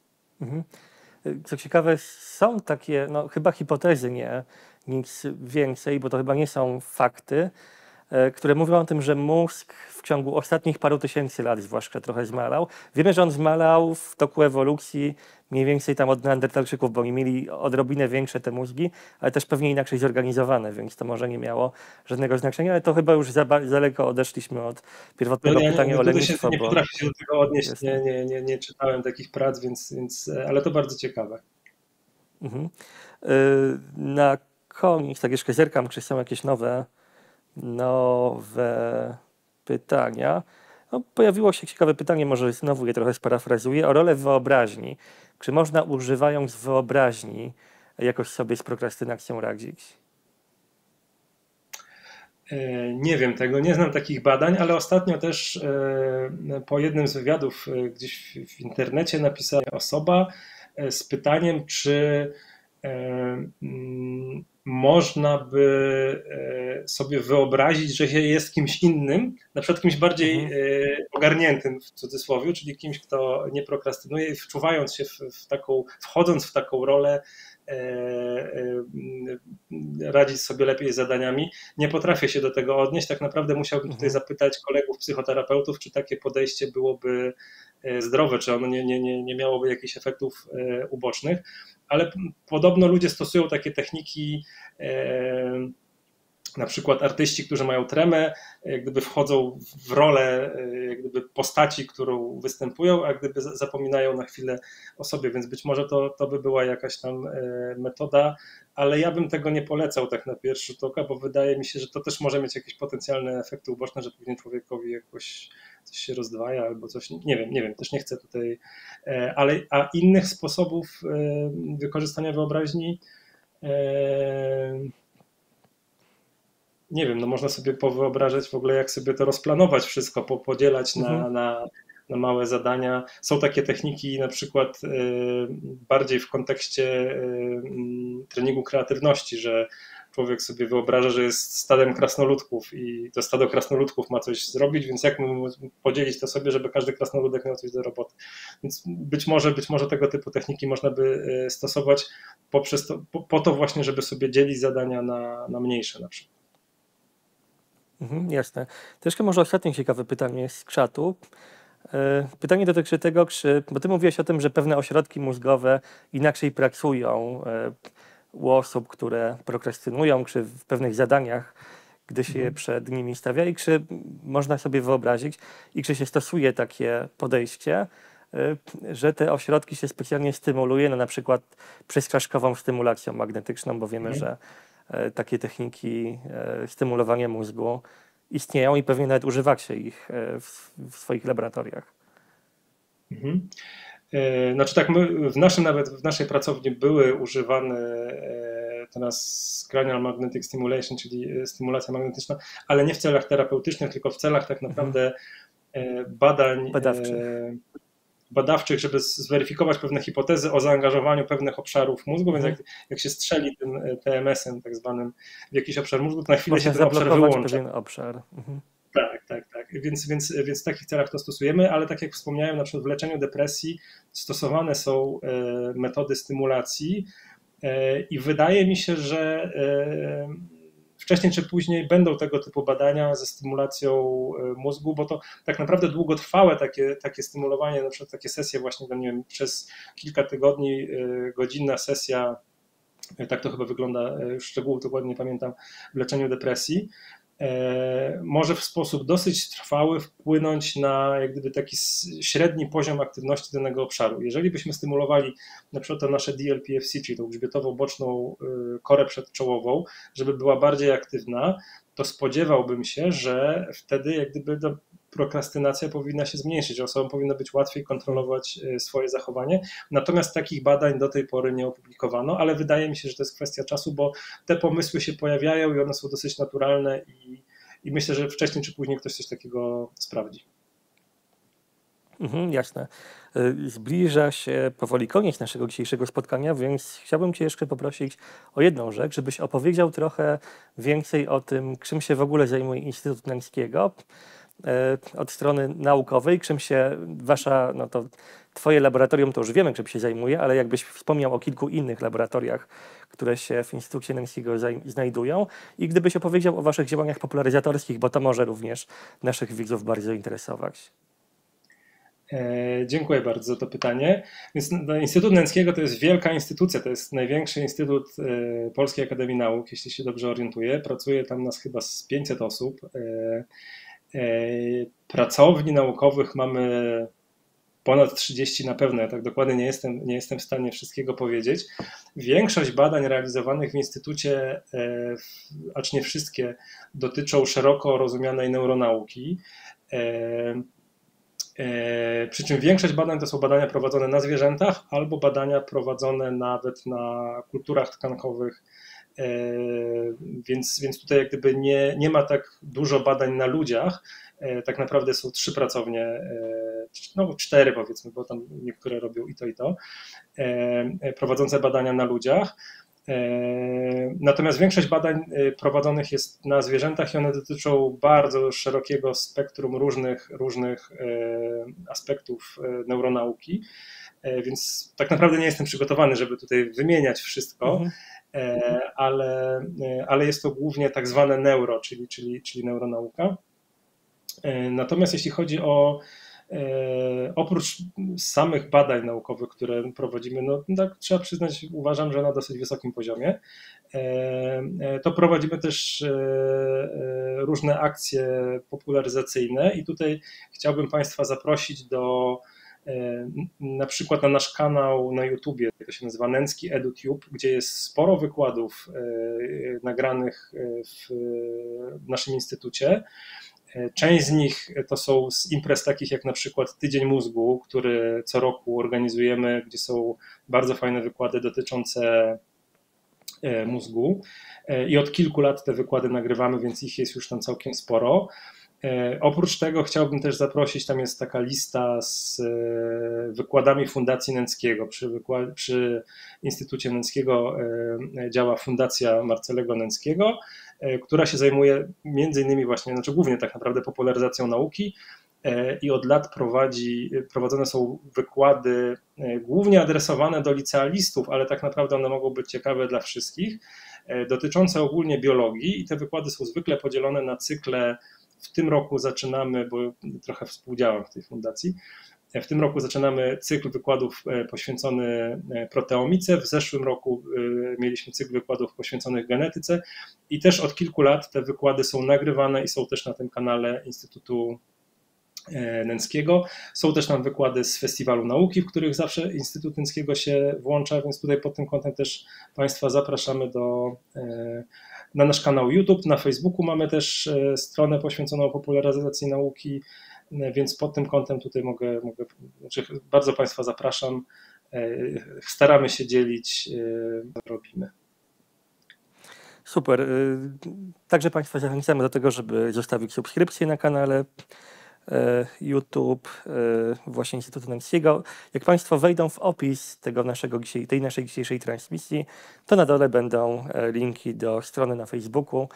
Co ciekawe, są takie, no chyba hipotezy, nie nic więcej, bo to chyba nie są fakty, które mówią o tym, że mózg w ciągu ostatnich paru tysięcy lat zwłaszcza trochę zmalał. Wiemy, że on zmalał w toku ewolucji mniej więcej tam od neandertalczyków, bo oni mieli odrobinę większe te mózgi, ale też pewnie inaczej zorganizowane, więc to może nie miało żadnego znaczenia, ale to chyba już za daleko odeszliśmy od pierwotnego pytania o lenistwo. Nie potrafię się do tego odnieść, nie czytałem takich prac, ale to bardzo ciekawe. Na koniec, tak jeszcze zerkam, czy są jakieś nowe pytania. No, pojawiło się ciekawe pytanie, może znowu je trochę sparafrazuję, o rolę wyobraźni. Czy można używając wyobraźni jakoś sobie z prokrastynacją radzić? Nie wiem tego, nie znam takich badań, ale ostatnio też po jednym z wywiadów gdzieś w internecie napisała osoba z pytaniem, czy można by sobie wyobrazić, że się jest kimś innym, na przykład kimś bardziej ogarniętym w cudzysłowie, czyli kimś, kto nie prokrastynuje i wczuwając się wchodząc w taką rolę, radzić sobie lepiej z zadaniami. Nie potrafię się do tego odnieść. Tak naprawdę musiałbym tutaj zapytać kolegów psychoterapeutów, czy takie podejście byłoby zdrowe, czy ono nie miałoby jakichś efektów ubocznych, ale podobno ludzie stosują takie techniki, na przykład artyści, którzy mają tremę, jak gdyby wchodzą w rolę jak gdyby postaci, którą występują, a gdyby zapominają na chwilę o sobie, więc być może to by była jakaś tam metoda, ale ja bym tego nie polecał tak na pierwszy rzut oka, bo wydaje mi się, że to też może mieć jakieś potencjalne efekty uboczne, że później człowiekowi jakoś coś się rozdwaja albo coś, nie wiem, też nie chcę tutaj, a innych sposobów wykorzystania wyobraźni nie wiem, no można sobie powyobrażać w ogóle, jak sobie to rozplanować wszystko, podzielać na małe zadania. Są takie techniki na przykład bardziej w kontekście treningu kreatywności, że człowiek sobie wyobraża, że jest stadem krasnoludków i to stado krasnoludków ma coś zrobić, więc jak podzielić to sobie, żeby każdy krasnoludek miał coś do roboty. Więc być może tego typu techniki można by stosować po to właśnie, żeby sobie dzielić zadania na mniejsze na przykład. Jasne. Troszkę może ostatnie ciekawe pytanie z czatu. Pytanie dotyczy tego, bo ty mówiłeś o tym, że pewne ośrodki mózgowe inaczej pracują u osób, które prokrastynują, czy w pewnych zadaniach, gdy się je przed nimi stawia i czy można sobie wyobrazić i czy się stosuje takie podejście, że te ośrodki się specjalnie stymuluje, no na przykład przezczaszkową stymulacją magnetyczną, bo wiemy, że takie techniki stymulowania mózgu istnieją i pewnie nawet używacie ich w swoich laboratoriach. Znaczy tak, nawet w naszej pracowni były używane teraz cranial magnetic stimulation, czyli stymulacja magnetyczna, ale nie w celach terapeutycznych, tylko w celach tak naprawdę badań badawczych, żeby zweryfikować pewne hipotezy o zaangażowaniu pewnych obszarów mózgu, więc jak się strzeli tym TMS-em tak zwanym w jakiś obszar mózgu, to na chwilę się ten obszar wyłącza. Pewien obszar. Tak. więc w takich celach to stosujemy, ale tak jak wspomniałem, na przykład w leczeniu depresji stosowane są metody stymulacji i wydaje mi się, że wcześniej czy później będą tego typu badania ze stymulacją mózgu, bo to tak naprawdę długotrwałe takie stymulowanie, na przykład takie sesje właśnie, nie wiem, przez kilka tygodni, godzinna sesja, tak to chyba wygląda, już szczegółów dokładnie nie pamiętam, w leczeniu depresji, może w sposób dosyć trwały wpłynąć na jak gdyby taki średni poziom aktywności danego obszaru. Jeżeli byśmy stymulowali na przykład to nasze DLPFC, czyli tą grzbietowo-boczną korę przedczołową, żeby była bardziej aktywna, to spodziewałbym się, że wtedy jak gdyby prokrastynacja powinna się zmniejszyć, osobom powinno być łatwiej kontrolować swoje zachowanie. Natomiast takich badań do tej pory nie opublikowano, ale wydaje mi się, że to jest kwestia czasu, bo te pomysły się pojawiają i one są dosyć naturalne i myślę, że wcześniej czy później ktoś coś takiego sprawdzi. Jasne. Zbliża się powoli koniec naszego dzisiejszego spotkania, więc chciałbym Cię jeszcze poprosić o jedną rzecz, żebyś opowiedział trochę więcej o tym, czym się w ogóle zajmuje Instytut Nęckiego od strony naukowej, czym się Twoje laboratorium, to już wiemy, czym się zajmuje, ale jakbyś wspomniał o kilku innych laboratoriach, które się w Instytucie Nęckiego znajdują i gdybyś opowiedział o Waszych działaniach popularyzatorskich, bo to może również naszych widzów bardzo interesować. Dziękuję bardzo za to pytanie. Więc Instytut Nęckiego to jest wielka instytucja, to jest największy instytut Polskiej Akademii Nauk, jeśli się dobrze orientuję. Pracuje tam nas chyba z 500 osób. Pracowni naukowych mamy ponad 30 na pewno, ja tak dokładnie nie jestem w stanie wszystkiego powiedzieć. Większość badań realizowanych w instytucie, acz nie wszystkie, dotyczą szeroko rozumianej neuronauki. Przy czym większość badań to są badania prowadzone na zwierzętach albo badania prowadzone nawet na kulturach tkankowych, więc tutaj jak gdyby nie ma tak dużo badań na ludziach. Tak naprawdę są 3 pracownie, no 4 powiedzmy, bo tam niektóre robią i to, prowadzące badania na ludziach. Natomiast większość badań prowadzonych jest na zwierzętach i one dotyczą bardzo szerokiego spektrum różnych aspektów neuronauki, więc tak naprawdę nie jestem przygotowany, żeby tutaj wymieniać wszystko, ale jest to głównie tak zwane neuro, czyli neuronauka. Natomiast jeśli chodzi o oprócz samych badań naukowych, które prowadzimy, no tak trzeba przyznać, uważam, że na dosyć wysokim poziomie, to prowadzimy też różne akcje popularyzacyjne i tutaj chciałbym Państwa zaprosić na przykład na nasz kanał na YouTubie, to się nazywa Nęcki EduTube, gdzie jest sporo wykładów nagranych w naszym instytucie. Część z nich to są z imprez takich jak na przykład Tydzień Mózgu, który co roku organizujemy, gdzie są bardzo fajne wykłady dotyczące mózgu i od kilku lat te wykłady nagrywamy, więc ich jest już tam całkiem sporo. Oprócz tego chciałbym też zaprosić, tam jest taka lista z wykładami Fundacji Nęckiego. Przy Instytucie Nęckiego działa Fundacja Marcelego Nęckiego, która się zajmuje między innymi właśnie, znaczy głównie tak naprawdę popularyzacją nauki i od lat prowadzone są wykłady głównie adresowane do licealistów, ale tak naprawdę one mogą być ciekawe dla wszystkich, dotyczące ogólnie biologii i te wykłady są zwykle podzielone na cykle. W tym roku zaczynamy, bo trochę współdziałam w tej fundacji, w tym roku zaczynamy cykl wykładów poświęcony proteomice, w zeszłym roku mieliśmy cykl wykładów poświęconych genetyce i też od kilku lat te wykłady są nagrywane i są też na tym kanale Instytutu Nęckiego. Są też tam wykłady z Festiwalu Nauki, w których zawsze Instytut Nęckiego się włącza, więc tutaj pod tym kątem też Państwa zapraszamy na nasz kanał YouTube. Na Facebooku mamy też stronę poświęconą popularyzacji nauki, więc pod tym kątem tutaj znaczy bardzo Państwa zapraszam. Staramy się dzielić, co robimy. Super. Także Państwa zachęcamy do tego, żeby zostawić subskrypcję na kanale YouTube właśnie Instytutu Nęckiego. Jak Państwo wejdą w opis tej naszej dzisiejszej transmisji, to na dole będą linki do strony na Facebooku,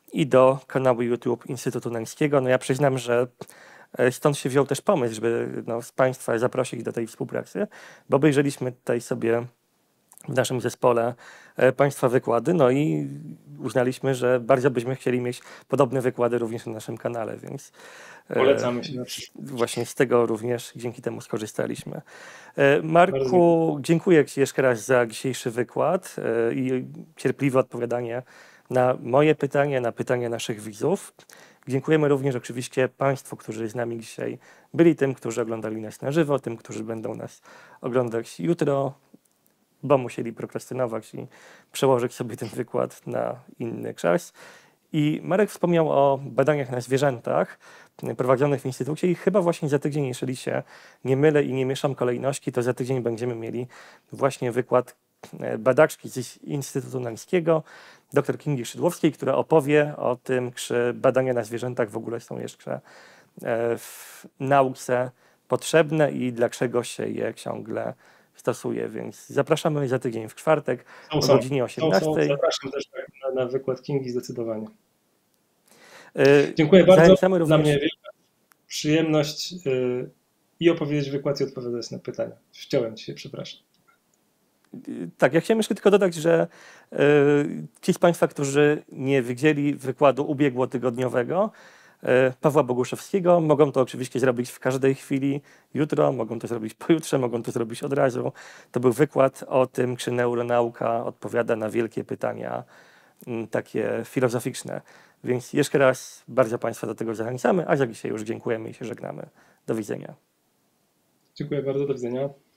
i do kanału YouTube Instytutu Nańskiego. No ja przyznam, że stąd się wziął też pomysł, żeby z Państwa zaprosić do tej współpracy, bo obejrzeliśmy tutaj sobie w naszym zespole Państwa wykłady, no i uznaliśmy, że bardzo byśmy chcieli mieć podobne wykłady również na naszym kanale, więc Polecamy się na właśnie z tego również dzięki temu skorzystaliśmy. Marku, dziękuję Ci jeszcze raz za dzisiejszy wykład i cierpliwe odpowiadanie na moje pytanie, na pytania naszych widzów. Dziękujemy również oczywiście Państwu, którzy z nami dzisiaj byli, tym, którzy oglądali nas na żywo, tym, którzy będą nas oglądać jutro, bo musieli prokrastynować i przełożyć sobie ten wykład na inny czas. I Marek wspomniał o badaniach na zwierzętach prowadzonych w Instytucie i chyba właśnie za tydzień, jeżeli się nie mylę i nie mieszam kolejności, to za tydzień będziemy mieli właśnie wykład badaczki z Instytutu Nańskiego, dr Kingi Szydłowskiej, która opowie o tym, czy badania na zwierzętach w ogóle są jeszcze w nauce potrzebne i dlaczego się je ciągle stosuje. Więc zapraszamy za tydzień w czwartek o godzinie 18:00. Zapraszam też na wykład Kingi zdecydowanie. Dziękuję bardzo. Dla mnie wielka przyjemność i opowiedzieć wykład i odpowiadać na pytania. Wciąłem Ci się, przepraszam. Tak, ja chciałem jeszcze tylko dodać, że ci z Państwa, którzy nie widzieli wykładu ubiegłotygodniowego Pawła Boguszewskiego, mogą to oczywiście zrobić w każdej chwili, jutro, mogą to zrobić pojutrze, mogą to zrobić od razu. To był wykład o tym, czy neuronauka odpowiada na wielkie pytania takie filozoficzne. Więc jeszcze raz bardzo Państwa do tego zachęcamy, a za dzisiaj już dziękujemy i się żegnamy. Do widzenia. Dziękuję bardzo, do widzenia.